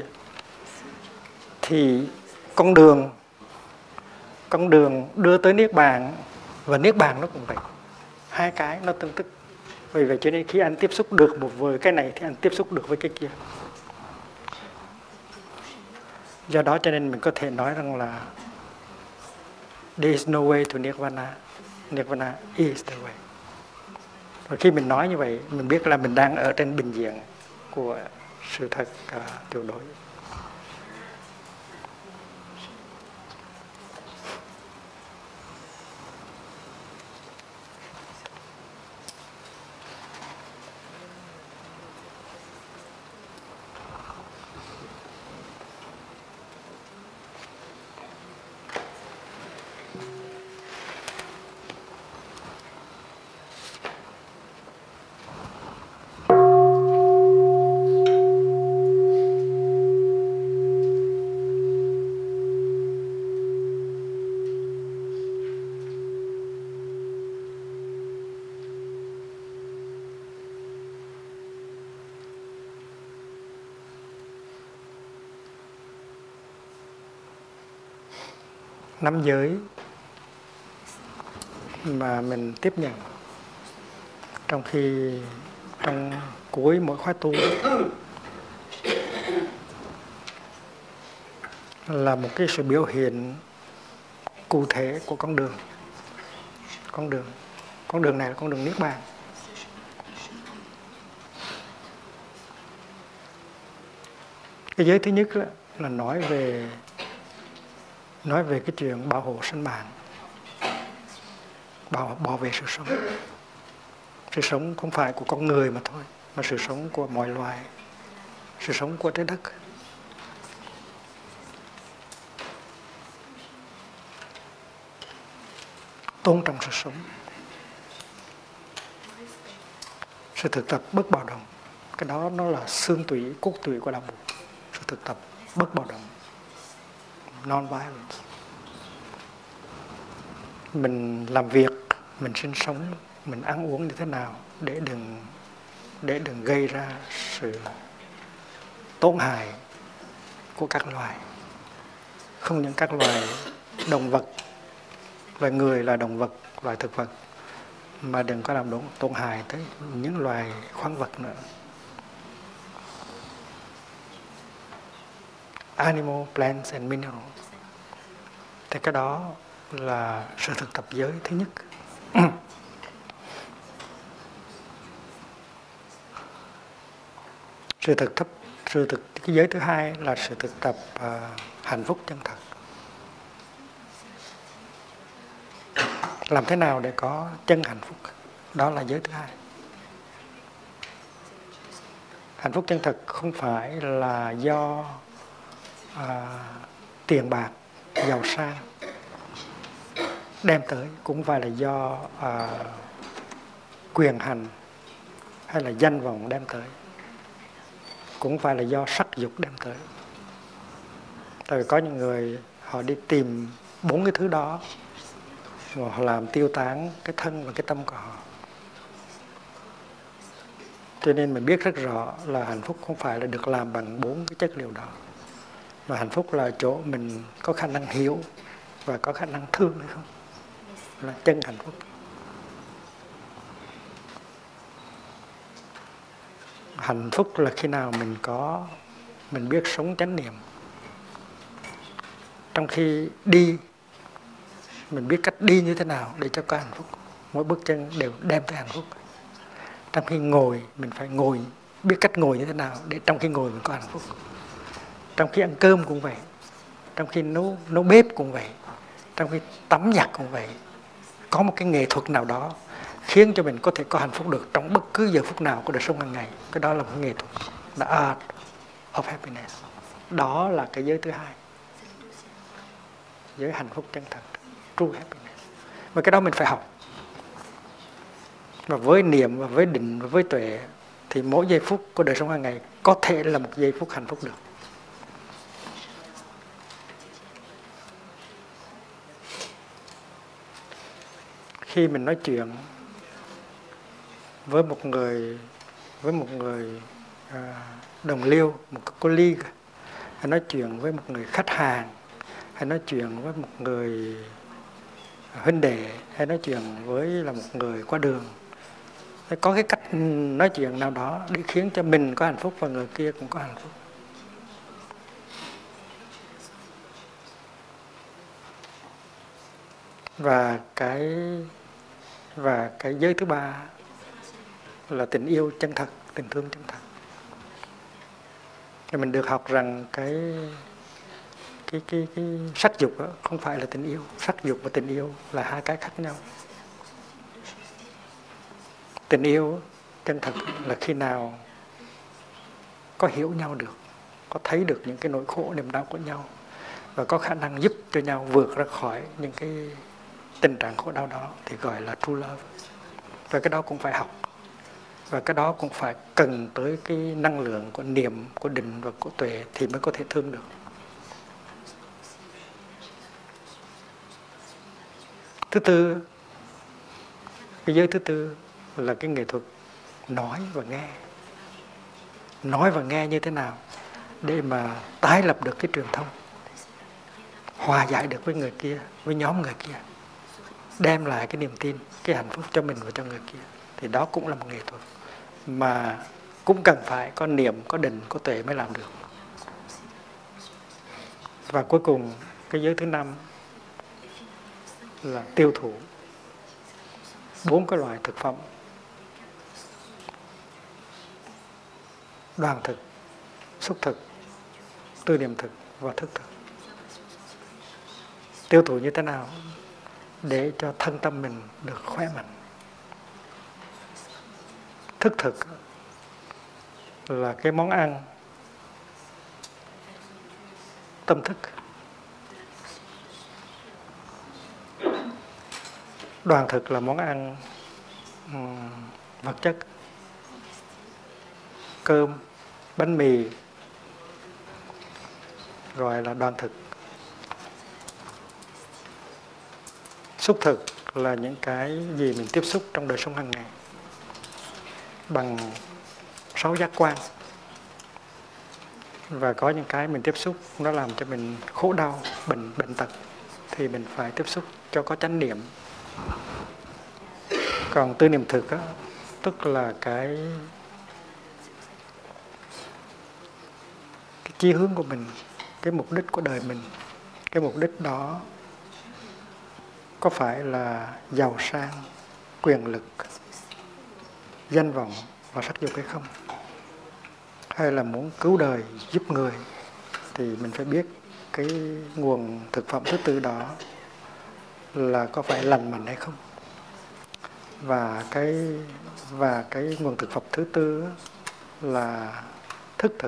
Thì con đường đưa tới niết bàn và niết bàn nó cũng vậy, hai cái nó tương tức. Vì vậy cho nên khi anh tiếp xúc được một với cái này thì anh tiếp xúc được với cái kia. Do đó cho nên mình có thể nói rằng là there is no way to Nirvana, Nirvana is the way. Và khi mình nói như vậy, mình biết là mình đang ở trên bình diện của sự thật tuyệt đối. Năm giới mà mình tiếp nhận trong cuối mỗi khóa tu là một cái sự biểu hiện cụ thể của con đường. Con đường này là con đường niết bàn. Cái giới thứ nhất là nói về cái chuyện bảo hộ sinh mạng, bảo vệ sự sống. Sự sống không phải của con người mà thôi, mà sự sống của mọi loài, sự sống của trái đất. Tôn trọng sự sống, sự thực tập bất bạo động. Cái đó nó là xương tủy, cốt tủy của đạo Phật. Sự thực tập bất bạo động, non-violence. Mình làm việc, mình sinh sống, mình ăn uống như thế nào để đừng gây ra sự tổn hại của các loài. Không những các loài động vật, loài người là động vật, loài thực vật, mà đừng có làm tổn hại tới những loài khoáng vật nữa. Animal, plants and minerals. Thì cái đó là sự thực tập giới thứ nhất. Cái giới thứ hai là sự thực tập hạnh phúc chân thật. Làm thế nào để có chân hạnh phúc? Đó là giới thứ hai. Hạnh phúc chân thật không phải là do tiền bạc, giàu sang đem tới, cũng phải là do quyền hành hay là danh vọng đem tới, cũng phải là do sắc dục đem tới. Tại vì có những người họ đi tìm 4 cái thứ đó và họ làm tiêu tán cái thân và cái tâm của họ. Cho nên mình biết rất rõ là hạnh phúc không phải là được làm bằng 4 cái chất liệu đó, mà hạnh phúc là chỗ mình có khả năng hiểu và có khả năng thương hay không, là chân hạnh phúc. Hạnh phúc là khi nào mình biết sống chánh niệm. Trong khi đi, mình biết cách đi như thế nào để cho có hạnh phúc. Mỗi bước chân đều đem tới hạnh phúc. Trong khi ngồi, mình phải ngồi, biết cách ngồi như thế nào để trong khi ngồi mình có hạnh phúc. Trong khi ăn cơm cũng vậy, trong khi nấu bếp cũng vậy, trong khi tắm giặt cũng vậy. Có một cái nghệ thuật nào đó khiến cho mình có thể có hạnh phúc được trong bất cứ giờ phút nào của đời sống hàng ngày. Cái đó là một nghệ thuật, là art of happiness. Đó là cái giới thứ hai, giới hạnh phúc chân thật, true happiness. Và cái đó mình phải học. Và với niệm và với định và với tuệ thì mỗi giây phút của đời sống hàng ngày có thể là một giây phút hạnh phúc được. Khi mình nói chuyện với một người đồng liêu, một colleague, hay nói chuyện với một người khách hàng, hay nói chuyện với một người huynh đệ, hay nói chuyện với là một người qua đường, có cái cách nói chuyện nào đó để khiến cho mình có hạnh phúc và người kia cũng có hạnh phúc. Và cái giới thứ ba là tình yêu chân thật, tình thương chân thật. Thì mình được học rằng cái sắc dục đó không phải là tình yêu. Sắc dục và tình yêu là hai cái khác nhau. Tình yêu chân thật là khi nào có hiểu nhau được, có thấy được những cái nỗi khổ niềm đau của nhau và có khả năng giúp cho nhau vượt ra khỏi những cái tình trạng khổ đau đó thì gọi là true love. Và cái đó cũng phải học. Và cái đó cũng phải cần tới cái năng lượng của niệm, của định và của tuệ thì mới có thể thương được. Thứ tư, cái giới thứ tư là cái nghệ thuật nói và nghe. Nói và nghe như thế nào để mà tái lập được cái truyền thông, hòa giải được với người kia, với nhóm người kia, đem lại cái niềm tin, cái hạnh phúc cho mình và cho người kia. Thì đó cũng là một nghệ thuật mà cũng cần phải có niệm, có định, có tuệ mới làm được. Và cuối cùng cái giới thứ năm là tiêu thụ 4 cái loại thực phẩm: đoàn thực, xúc thực, tư niệm thực và thức thực. Tiêu thụ như thế nào để cho thân tâm mình được khỏe mạnh. Thức thực là cái món ăn tâm thức. Đoàn thực là món ăn vật chất. cơm, bánh mì, gọi là đoàn thực. Xúc thực là những cái gì mình tiếp xúc trong đời sống hàng ngày bằng 6 giác quan. Và có những cái mình tiếp xúc nó làm cho mình khổ đau, bệnh tật thì mình phải tiếp xúc cho có chánh niệm. Còn tư niệm thực á, tức là cái chí hướng của mình, cái mục đích của đời mình. Cái mục đích đó có phải là giàu sang, quyền lực, danh vọng và sắc dục hay không? Hay là muốn cứu đời, giúp người, thì mình phải biết cái nguồn thực phẩm thứ tư đó là có phải lành mạnh hay không. Và cái nguồn thực phẩm thứ tư là thức thực.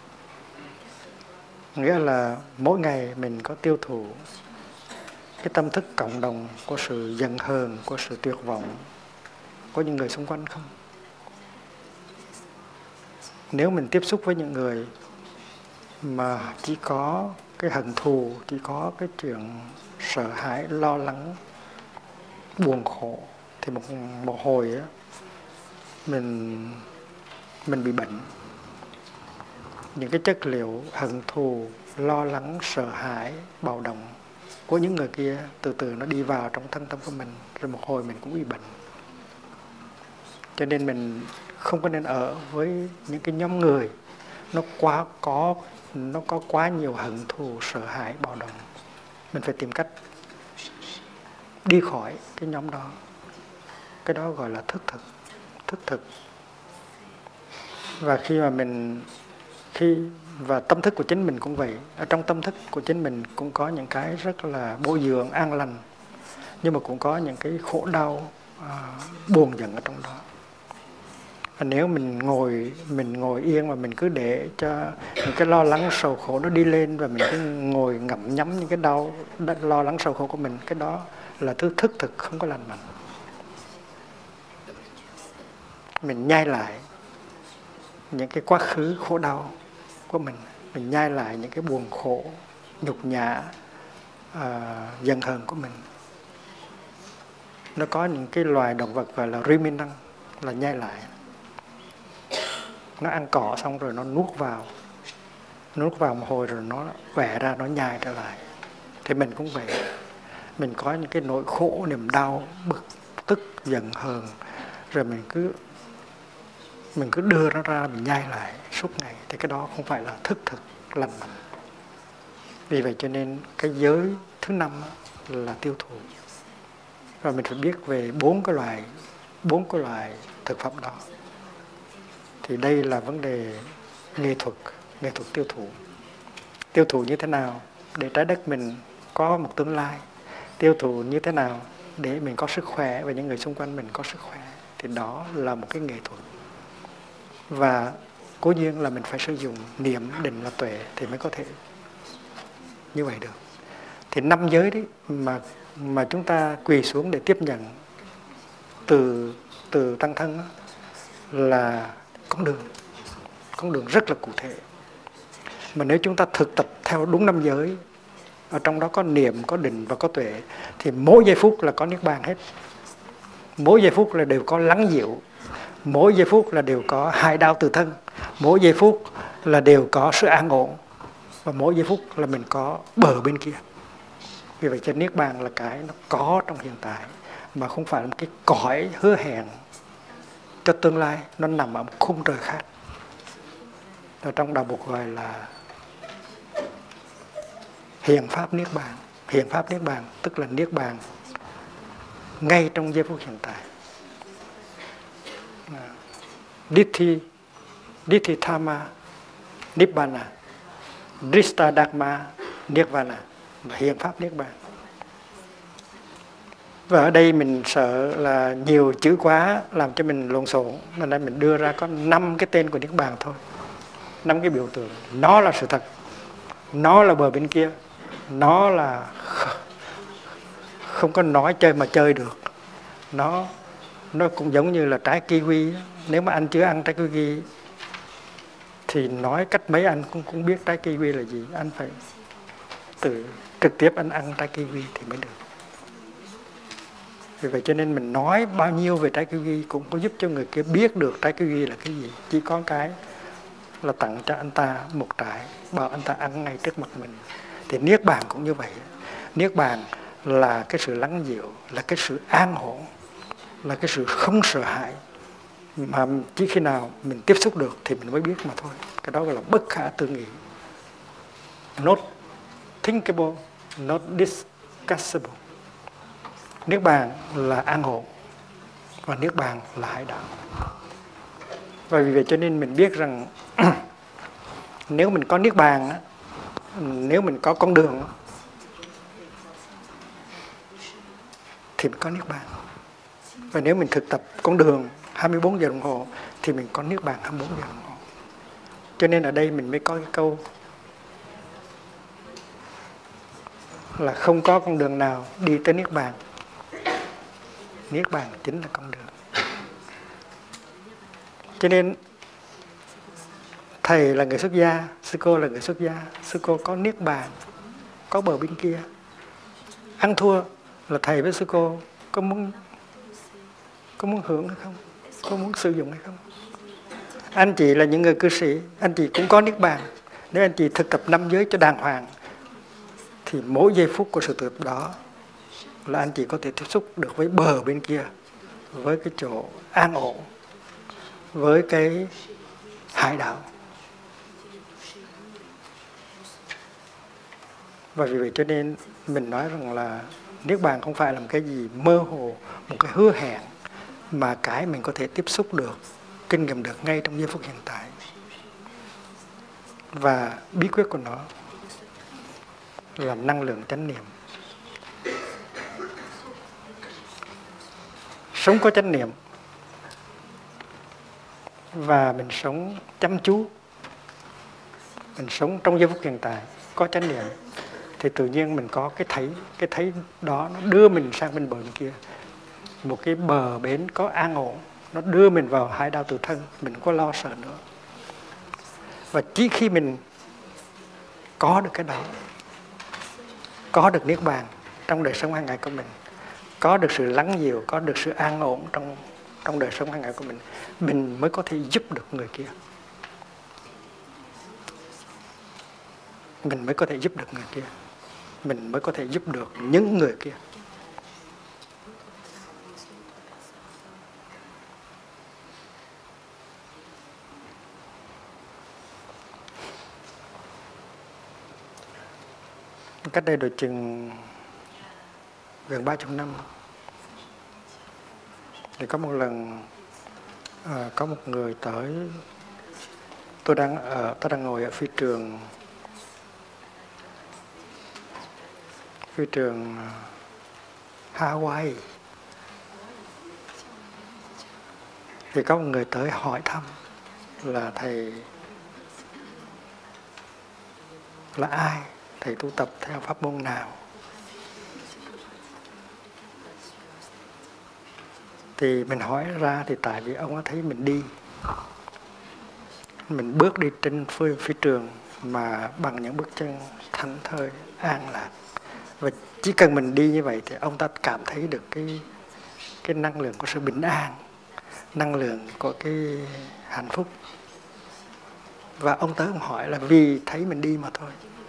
Nghĩa là mỗi ngày mình có tiêu thụ cái tâm thức cộng đồng của sự giận hờn, của sự tuyệt vọng của những người xung quanh không? Nếu mình tiếp xúc với những người mà chỉ có cái hận thù, chỉ có cái chuyện sợ hãi, lo lắng, buồn khổ, thì một hồi á, mình bị bệnh. Những cái chất liệu hận thù, lo lắng, sợ hãi, bạo động của những người kia từ từ nó đi vào trong thân tâm của mình, rồi một hồi mình cũng bị bệnh. Cho nên mình không có nên ở với những cái nhóm người nó có quá nhiều hận thù, sợ hãi, bạo động. Mình phải tìm cách đi khỏi cái nhóm đó. Cái đó gọi là thức thực. Và và tâm thức của chính mình cũng vậy. Ở trong tâm thức của chính mình cũng có những cái rất là bổ dưỡng, an lành, nhưng mà cũng có những cái khổ đau, buồn giận ở trong đó. Và nếu mình ngồi yên mà mình cứ để cho những cái lo lắng sầu khổ nó đi lên, và mình cứ ngồi ngậm nhấm những cái lo lắng sầu khổ của mình, cái đó là thứ thức thực không có lành mạnh. Mình nhai lại những cái quá khứ khổ đau của mình nhai lại những cái buồn khổ, nhục nhã, giận hờn của mình. Nó có những cái loài động vật gọi là ruminant, là nhai lại. Nó ăn cỏ xong rồi nó nuốt vào một hồi rồi nó vẽ ra, nó nhai trở lại. Thì mình cũng vậy. Mình có những cái nỗi khổ, niềm đau, bực tức, giận hờn, rồi mình cứ đưa nó ra, mình nhai lại suốt ngày. Thì cái đó không phải là thức thực lành mạnh. Vì vậy cho nên cái giới thứ 5 là tiêu thụ. Và mình phải biết về bốn cái loại thực phẩm đó. Thì đây là vấn đề nghệ thuật tiêu thụ. Tiêu thụ như thế nào để trái đất mình có một tương lai? Tiêu thụ như thế nào để mình có sức khỏe và những người xung quanh mình có sức khỏe? Thì đó là một cái nghệ thuật. Và cố nhiên là mình phải sử dụng niệm, định và tuệ thì mới có thể như vậy được. Thì 5 giới đấy mà chúng ta quỳ xuống để tiếp nhận từ tăng thân đó, là con đường rất là cụ thể. Mà nếu chúng ta thực tập theo đúng 5 giới, ở trong đó có niệm, có định và có tuệ, thì mỗi giây phút là có niết bàn hết. Mỗi giây phút là đều có lắng dịu. Mỗi giây phút là đều có hai đau từ thân. Mỗi giây phút là đều có sự an ổn. Và mỗi giây phút là mình có bờ bên kia. Vì vậy cho niết bàn là cái nó có trong hiện tại, mà không phải là một cái cõi hứa hẹn cho tương lai, nó nằm ở một khung trời khác. Ở trong đạo Phật gọi là hiện pháp niết bàn. Hiện pháp niết bàn tức là niết bàn ngay trong giây phút hiện tại. Dithi Thamma Nibbana, Drista Dharma Nirvana, hiện pháp niết bàn. Và ở đây mình sợ là nhiều chữ quá làm cho mình lộn xộn, nên mình đưa ra có 5 cái tên của niết bàn thôi. 5 cái biểu tượng. Nó là sự thật, nó là bờ bên kia, nó là không có nói chơi mà chơi được. Nó cũng giống như là trái kiwi. Nếu mà anh chưa ăn trái kiwi thì nói cách mấy anh cũng biết trái kiwi là gì. Anh phải trực tiếp anh ăn trái kiwi thì mới được. Vì vậy cho nên mình nói bao nhiêu về trái kiwi cũng có giúp cho người kia biết được trái kiwi là cái gì. Chỉ có cái là tặng cho anh ta một trái, bảo anh ta ăn ngay trước mặt mình. Thì Niết Bàn cũng như vậy. Niết Bàn là cái sự lắng dịu, là cái sự an ổn, là cái sự không sợ hãi, mà chỉ khi nào mình tiếp xúc được thì mình mới biết mà thôi. Cái đó gọi là bất khả tư nghị. Not thinkable, not discussable. Niết Bàn là an ổn và Niết Bàn là hải đạo. Và vì vậy cho nên mình biết rằng nếu mình có Niết Bàn, nếu mình có con đường thì mình có Niết Bàn. Và nếu mình thực tập con đường 24 giờ đồng hồ thì mình có Niết Bàn 24 giờ đồng hồ. Cho nên ở đây mình mới có cái câu là không có con đường nào đi tới Niết Bàn. Niết Bàn chính là con đường. Cho nên thầy là người xuất gia, sư cô là người xuất gia, sư cô có Niết Bàn, có bờ bên kia. Ăn thua là thầy với sư cô có muốn hưởng hay không? Có muốn sử dụng hay không? Anh chị là những người cư sĩ, anh chị cũng có Niết Bàn. Nếu anh chị thực tập 5 giới cho đàng hoàng thì mỗi giây phút của sự thực tập đó là anh chị có thể tiếp xúc được với bờ bên kia, với cái chỗ an ổn, với cái hải đạo. Và vì vậy cho nên mình nói rằng là Niết Bàn không phải là một cái gì mơ hồ, một cái hứa hẹn, mà cái mình có thể tiếp xúc được, kinh nghiệm được ngay trong giây phút hiện tại. Và bí quyết của nó là năng lượng chánh niệm. Sống có chánh niệm và mình sống chăm chú, mình sống trong giây phút hiện tại có chánh niệm thì tự nhiên mình có cái thấy đó nó đưa mình sang bên bờ bên kia, một cái bờ bến có an ổn, nó đưa mình vào hải đạo tự thân, mình không có lo sợ nữa. Và chỉ khi mình có được cái đó, có được Niết Bàn trong đời sống hàng ngày của mình, có được sự lắng dịu, có được sự an ổn trong đời sống hàng ngày của mình mới có thể giúp được người kia. Mình mới có thể giúp được người kia. Mình mới có thể giúp được những người kia. Cách đây độ chừng gần 30 năm thì có một lần có một người tới, tôi đang ngồi ở phi trường Hawaii, thì có một người tới hỏi thăm là thầy là ai, thầy tu tập theo pháp môn nào. Thì mình hỏi ra thì tại vì ông ấy thấy mình bước đi trên phi trường mà bằng những bước chân thảnh thơi, an lạc. Và chỉ cần mình đi như vậy thì ông ta cảm thấy được cái năng lượng của sự bình an, năng lượng của cái hạnh phúc. Và ông tới ông hỏi là vì thấy mình đi mà thôi.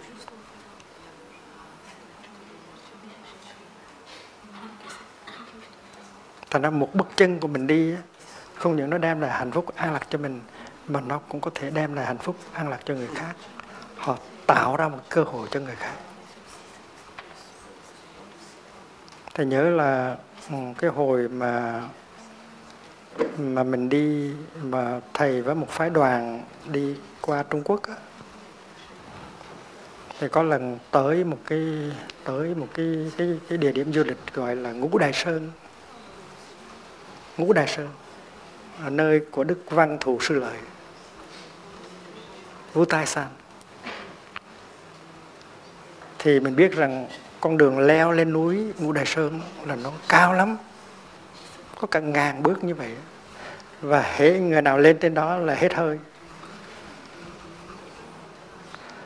Thành ra một bước chân của mình đi không những nó đem lại hạnh phúc an lạc cho mình, mà nó cũng có thể đem lại hạnh phúc an lạc cho người khác. Họ tạo ra một cơ hội cho người khác. Thầy nhớ là cái hồi mà mình đi, mà thầy với một phái đoàn đi qua Trung Quốc á, thì có lần tới một cái địa điểm du lịch gọi là Ngũ Đài Sơn. Ngũ Đài Sơn, ở nơi của Đức Văn Thù Sư Lợi, Wu Tai San. Thì mình biết rằng con đường leo lên núi Ngũ Đài Sơn là nó cao lắm, có cả 1000 bước như vậy. Và hễ người nào lên trên đó là hết hơi.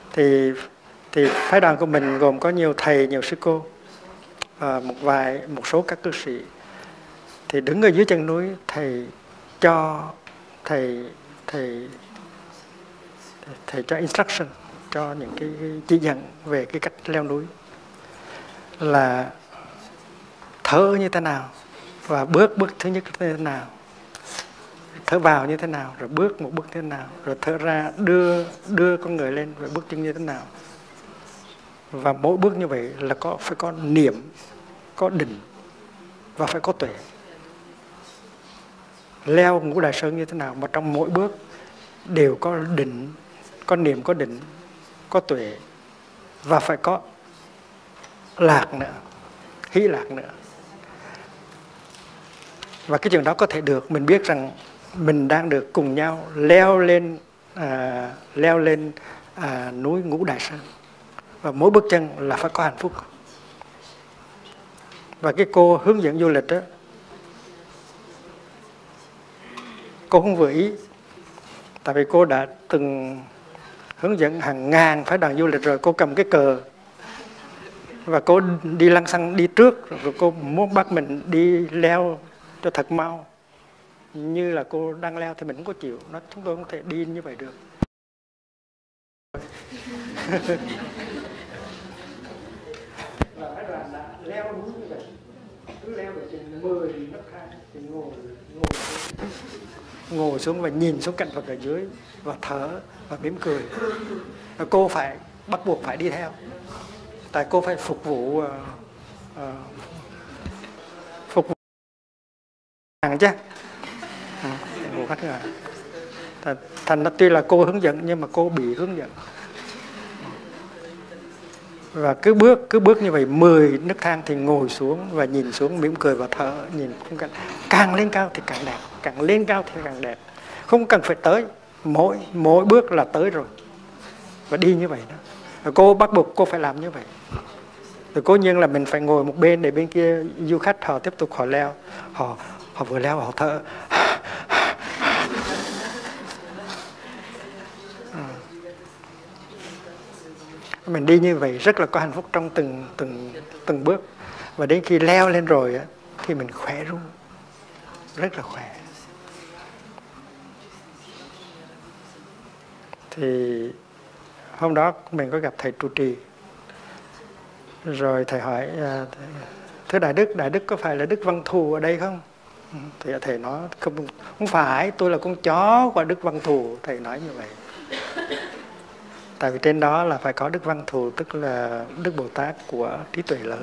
thì phái đoàn của mình gồm có nhiều thầy, nhiều sư cô, một số các cư sĩ. Thì đứng ở dưới chân núi, thầy cho instruction, cho những cái chỉ dẫn về cái cách leo núi, là thở như thế nào và bước thứ nhất như thế nào, thở vào như thế nào, rồi bước một bước thế nào, rồi thở ra đưa con người lên và bước chân như thế nào. Và mỗi bước như vậy là phải có niệm, có định và phải có tuệ. Leo Ngũ Đại Sơn như thế nào mà trong mỗi bước đều có định, có niệm, có định, có tuệ và phải có lạc nữa, hỷ lạc nữa. Và cái chuyện đó có thể được, mình biết rằng mình đang được cùng nhau leo lên núi Ngũ Đại Sơn. Và mỗi bước chân là phải có hạnh phúc. Và cái cô hướng dẫn du lịch đó, cô không vừa ý, tại vì cô đã từng hướng dẫn hàng ngàn phái đoàn du lịch rồi. Cô cầm cái cờ và cô đi lăng xăng đi trước, rồi cô muốn bắt mình đi leo cho thật mau. Như là cô đang leo thì mình không có chịu. Nói chúng tôi không thể đi như vậy được. Và phái đoàn đã leo núi như vậy, cứ leo được chừng 10 nấc thang thì ngồi xuống và nhìn xuống cảnh vật ở dưới và thở và mỉm cười. Và cô phải bắt buộc phải đi theo, tại cô phải phục vụ hàng chứ, phục vụ khách hàng. Thành ra tuy là cô hướng dẫn nhưng mà cô bị hướng dẫn. Và cứ bước như vậy 10 nấc thang thì ngồi xuống và nhìn xuống, mỉm cười và thở, nhìn khung cảnh. Càng lên cao thì càng đẹp, càng lên cao thì càng đẹp. Không cần phải tới, mỗi bước là tới rồi. Và đi như vậy đó. Và cô bắt buộc cô phải làm như vậy. Rồi cố nhiên là mình phải ngồi một bên để bên kia du khách họ tiếp tục họ leo. Họ vừa leo họ thở. Mình đi như vậy rất là có hạnh phúc trong từng bước. Và đến khi leo lên rồi á, thì mình khỏe ru, rất là khỏe. Thì hôm đó mình có gặp thầy trụ trì. Rồi thầy hỏi, thưa Đại Đức có phải là Đức Văn Thù ở đây không? Thì thầy nói, không phải, tôi là con chó của Đức Văn Thù. Thầy nói như vậy. Tại vì trên đó là phải có Đức Văn Thù, tức là Đức Bồ Tát của trí tuệ lớn.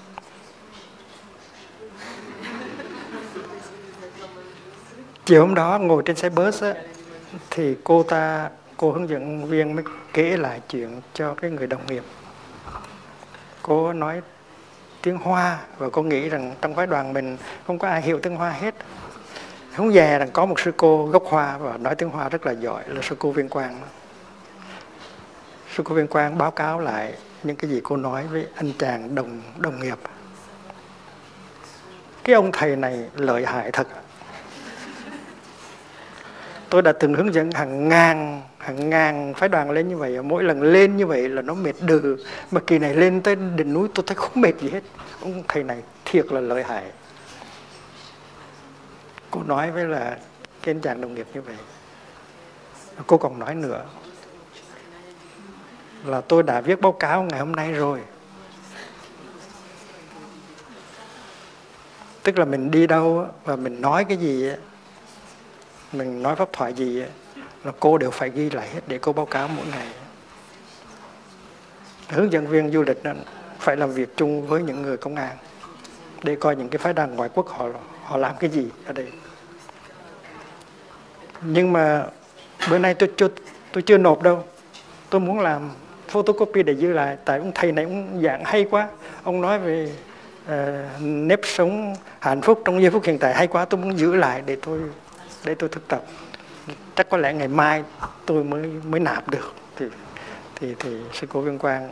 Chiều hôm đó ngồi trên xe bus á, thì cô hướng dẫn viên mới kể lại chuyện cho cái người đồng nghiệp. Cô nói tiếng Hoa và cô nghĩ rằng trong phái đoàn mình không có ai hiểu tiếng Hoa hết. Không dè rằng có một sư cô gốc Hoa và nói tiếng Hoa rất là giỏi, là sư cô Viên Quang. Sư cô Viên Quang báo cáo lại những cái gì cô nói với anh chàng đồng nghiệp. Cái ông thầy này lợi hại thật. Tôi đã từng hướng dẫn hàng ngàn phái đoàn lên như vậy. Mỗi lần lên như vậy là nó mệt đừ. Mà kỳ này lên tới đỉnh núi tôi thấy không mệt gì hết. Ông thầy này thiệt là lợi hại. Cô nói với là cái anh chàng đồng nghiệp như vậy. Cô còn nói nữa là tôi đã viết báo cáo ngày hôm nay rồi. Tức là mình đi đâu và mình nói cái gì, mình nói pháp thoại gì là cô đều phải ghi lại hết để cô báo cáo mỗi ngày. Hướng dẫn viên du lịch phải làm việc chung với những người công an để coi những cái phái đoàn ngoại quốc họ làm cái gì ở đây. Nhưng mà bữa nay tôi chưa nộp đâu. Tôi muốn làm photocopy để giữ lại. Tại ông thầy này ông giảng hay quá. Ông nói về nếp sống hạnh phúc trong giây phút hiện tại hay quá. Tôi muốn giữ lại để tôi thực tập. Chắc có lẽ ngày mai tôi mới nạp được. Thì sư cô Viên Quang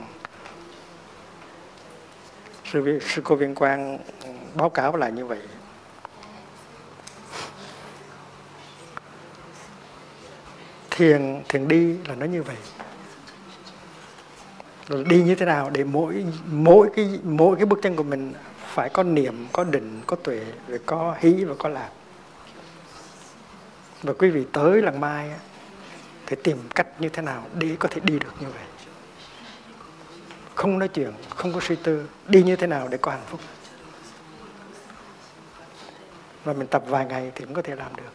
sư cô Viên Quang báo cáo lại như vậy. Thiền đi là nó như vậy. rồi đi như thế nào để mỗi cái bước chân của mình phải có niệm, có định, có tuệ, rồi có hỷ và có lạc. Và quý vị tới lần mai thì tìm cách như thế nào để có thể đi được như vậy. Không nói chuyện, không có suy tư, đi như thế nào để có hạnh phúc. Và mình tập vài ngày thì cũng có thể làm được.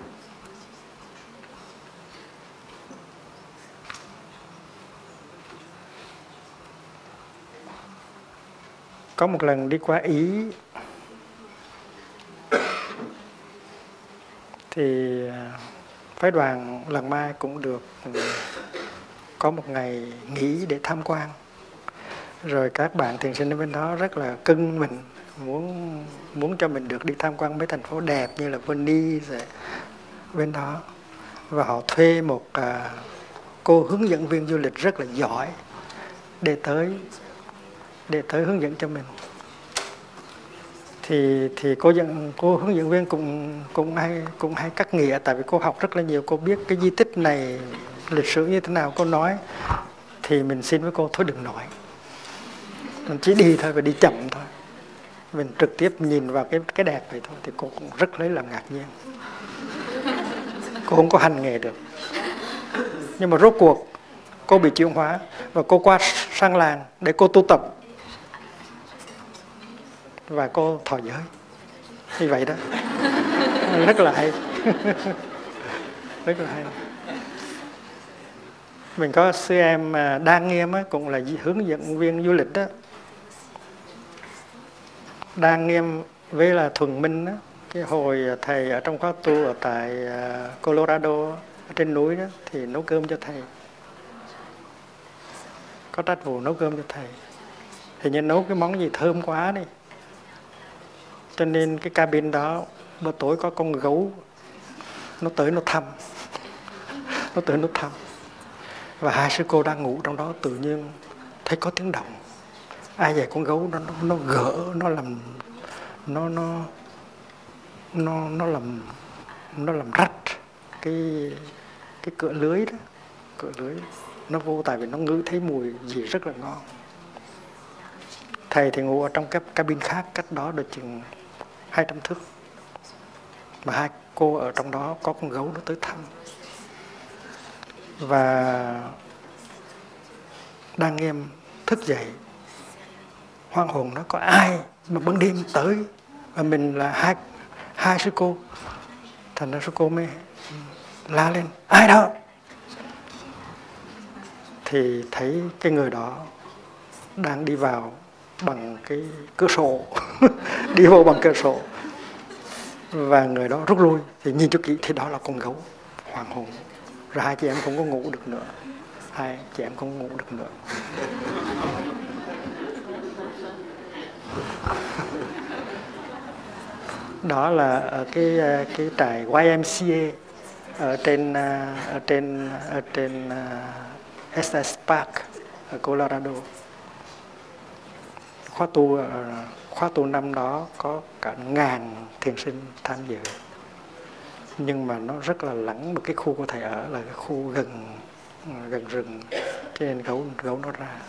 Có một lần đi qua Ý thì phái đoàn lần mai cũng được có một ngày nghỉ để tham quan. Rồi các bạn thiền sinh ở bên đó rất là cưng mình, muốn cho mình được đi tham quan mấy thành phố đẹp như là Venice bên đó. Và họ thuê một cô hướng dẫn viên du lịch rất là giỏi để tới hướng dẫn cho mình. Thì cô hướng dẫn viên cũng hay cắt nghĩa, tại vì cô học rất là nhiều, cô biết cái di tích này lịch sử như thế nào. Cô nói thì mình xin với cô thôi đừng nói, mình chỉ đi thôi và đi chậm thôi, mình trực tiếp nhìn vào cái đẹp vậy thôi. Thì cô cũng rất lấy làm ngạc nhiên, cô không có hành nghề được. Nhưng mà rốt cuộc cô bị chuyển hóa và cô qua sang làng để cô tu tập và cô thọ giới như vậy đó. Rất là hay. Rất là hay. Mình có sư em Đan Nghiêm cũng là hướng dẫn viên du lịch đó. Đan Nghiêm với là Thuần Minh đó, cái hồi thầy ở trong khóa tu ở tại Colorado ở trên núi đó thì nấu cơm cho thầy, có trách vụ nấu cơm cho thầy. Thì như nấu cái món gì thơm quá đi, cho nên cái cabin đó bữa tối có con gấu nó tới nó thăm. Nó tới nó thăm. Và hai sư cô đang ngủ trong đó, tự nhiên thấy có tiếng động. Ai vậy? Con gấu nó gỡ, nó làm nó làm rách cái cửa lưới đó, cửa lưới nó vô, tại vì nó ngửi thấy mùi gì rất là ngon. Thầy thì ngủ ở trong cái cabin khác, cách đó được chừng 200 thước. Mà hai cô ở trong đó có con gấu nó tới thăm. Và Đan Nghiêm thức dậy hoang hồn, nó có ai mà ban đêm tới, và mình là hai sư cô. Thành ra sư cô mới la lên ai đó, thì thấy cái người đó đang đi vào bằng cái cửa sổ. Đi vô bằng cửa sổ, và người đó rút lui. Thì nhìn cho kỹ thì đó là con gấu. Hoàng hồn. Rồi hai chị em không có ngủ được nữa. Hai chị em không ngủ được nữa. Đó là ở cái trại YMCA ở trên SS Park ở Colorado. Khóa tu năm đó có cả 1000 thiền sinh tham dự. Nhưng mà nó rất là lắng, một cái khu của thầy ở là cái khu gần rừng, cho nên gấu nó ra.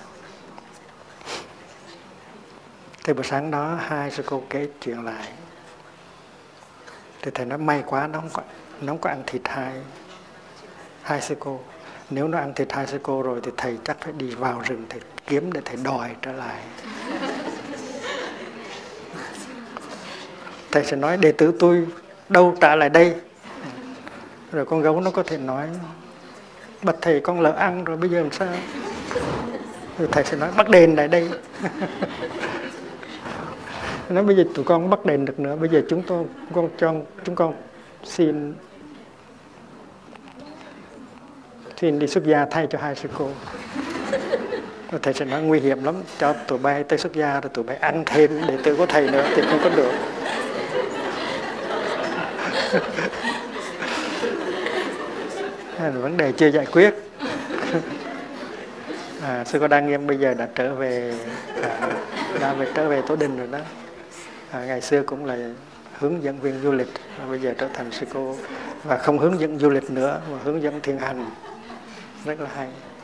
Thì buổi sáng đó hai sư cô kể chuyện lại. Thì thầy nói may quá nó không có ăn thịt hai sư cô. Nếu nó ăn thịt hai sư cô rồi thì thầy chắc phải đi vào rừng thầy kiếm để thầy đòi trở lại. Thầy sẽ nói đệ tử tôi đâu trả lại đây. Rồi con gấu nó có thể nói bạch thầy con lỡ ăn rồi bây giờ làm sao. Rồi thầy sẽ nói bắt đền lại đây. Nói bây giờ tụi con không bắt đền được nữa, bây giờ chúng con xin đi xuất gia thay cho hai sư cô. Rồi thầy sẽ nói nguy hiểm lắm, cho tụi bay tới xuất gia rồi tụi bay ăn thêm đệ tử của thầy nữa thì không có được. Vấn đề chưa giải quyết. Sư cô Đan Nghiêm bây giờ đã trở về Tổ Đình rồi đó. Ngày xưa cũng là hướng dẫn viên du lịch, bây giờ trở thành sư cô và không hướng dẫn du lịch nữa mà hướng dẫn thiền hành, rất là hay.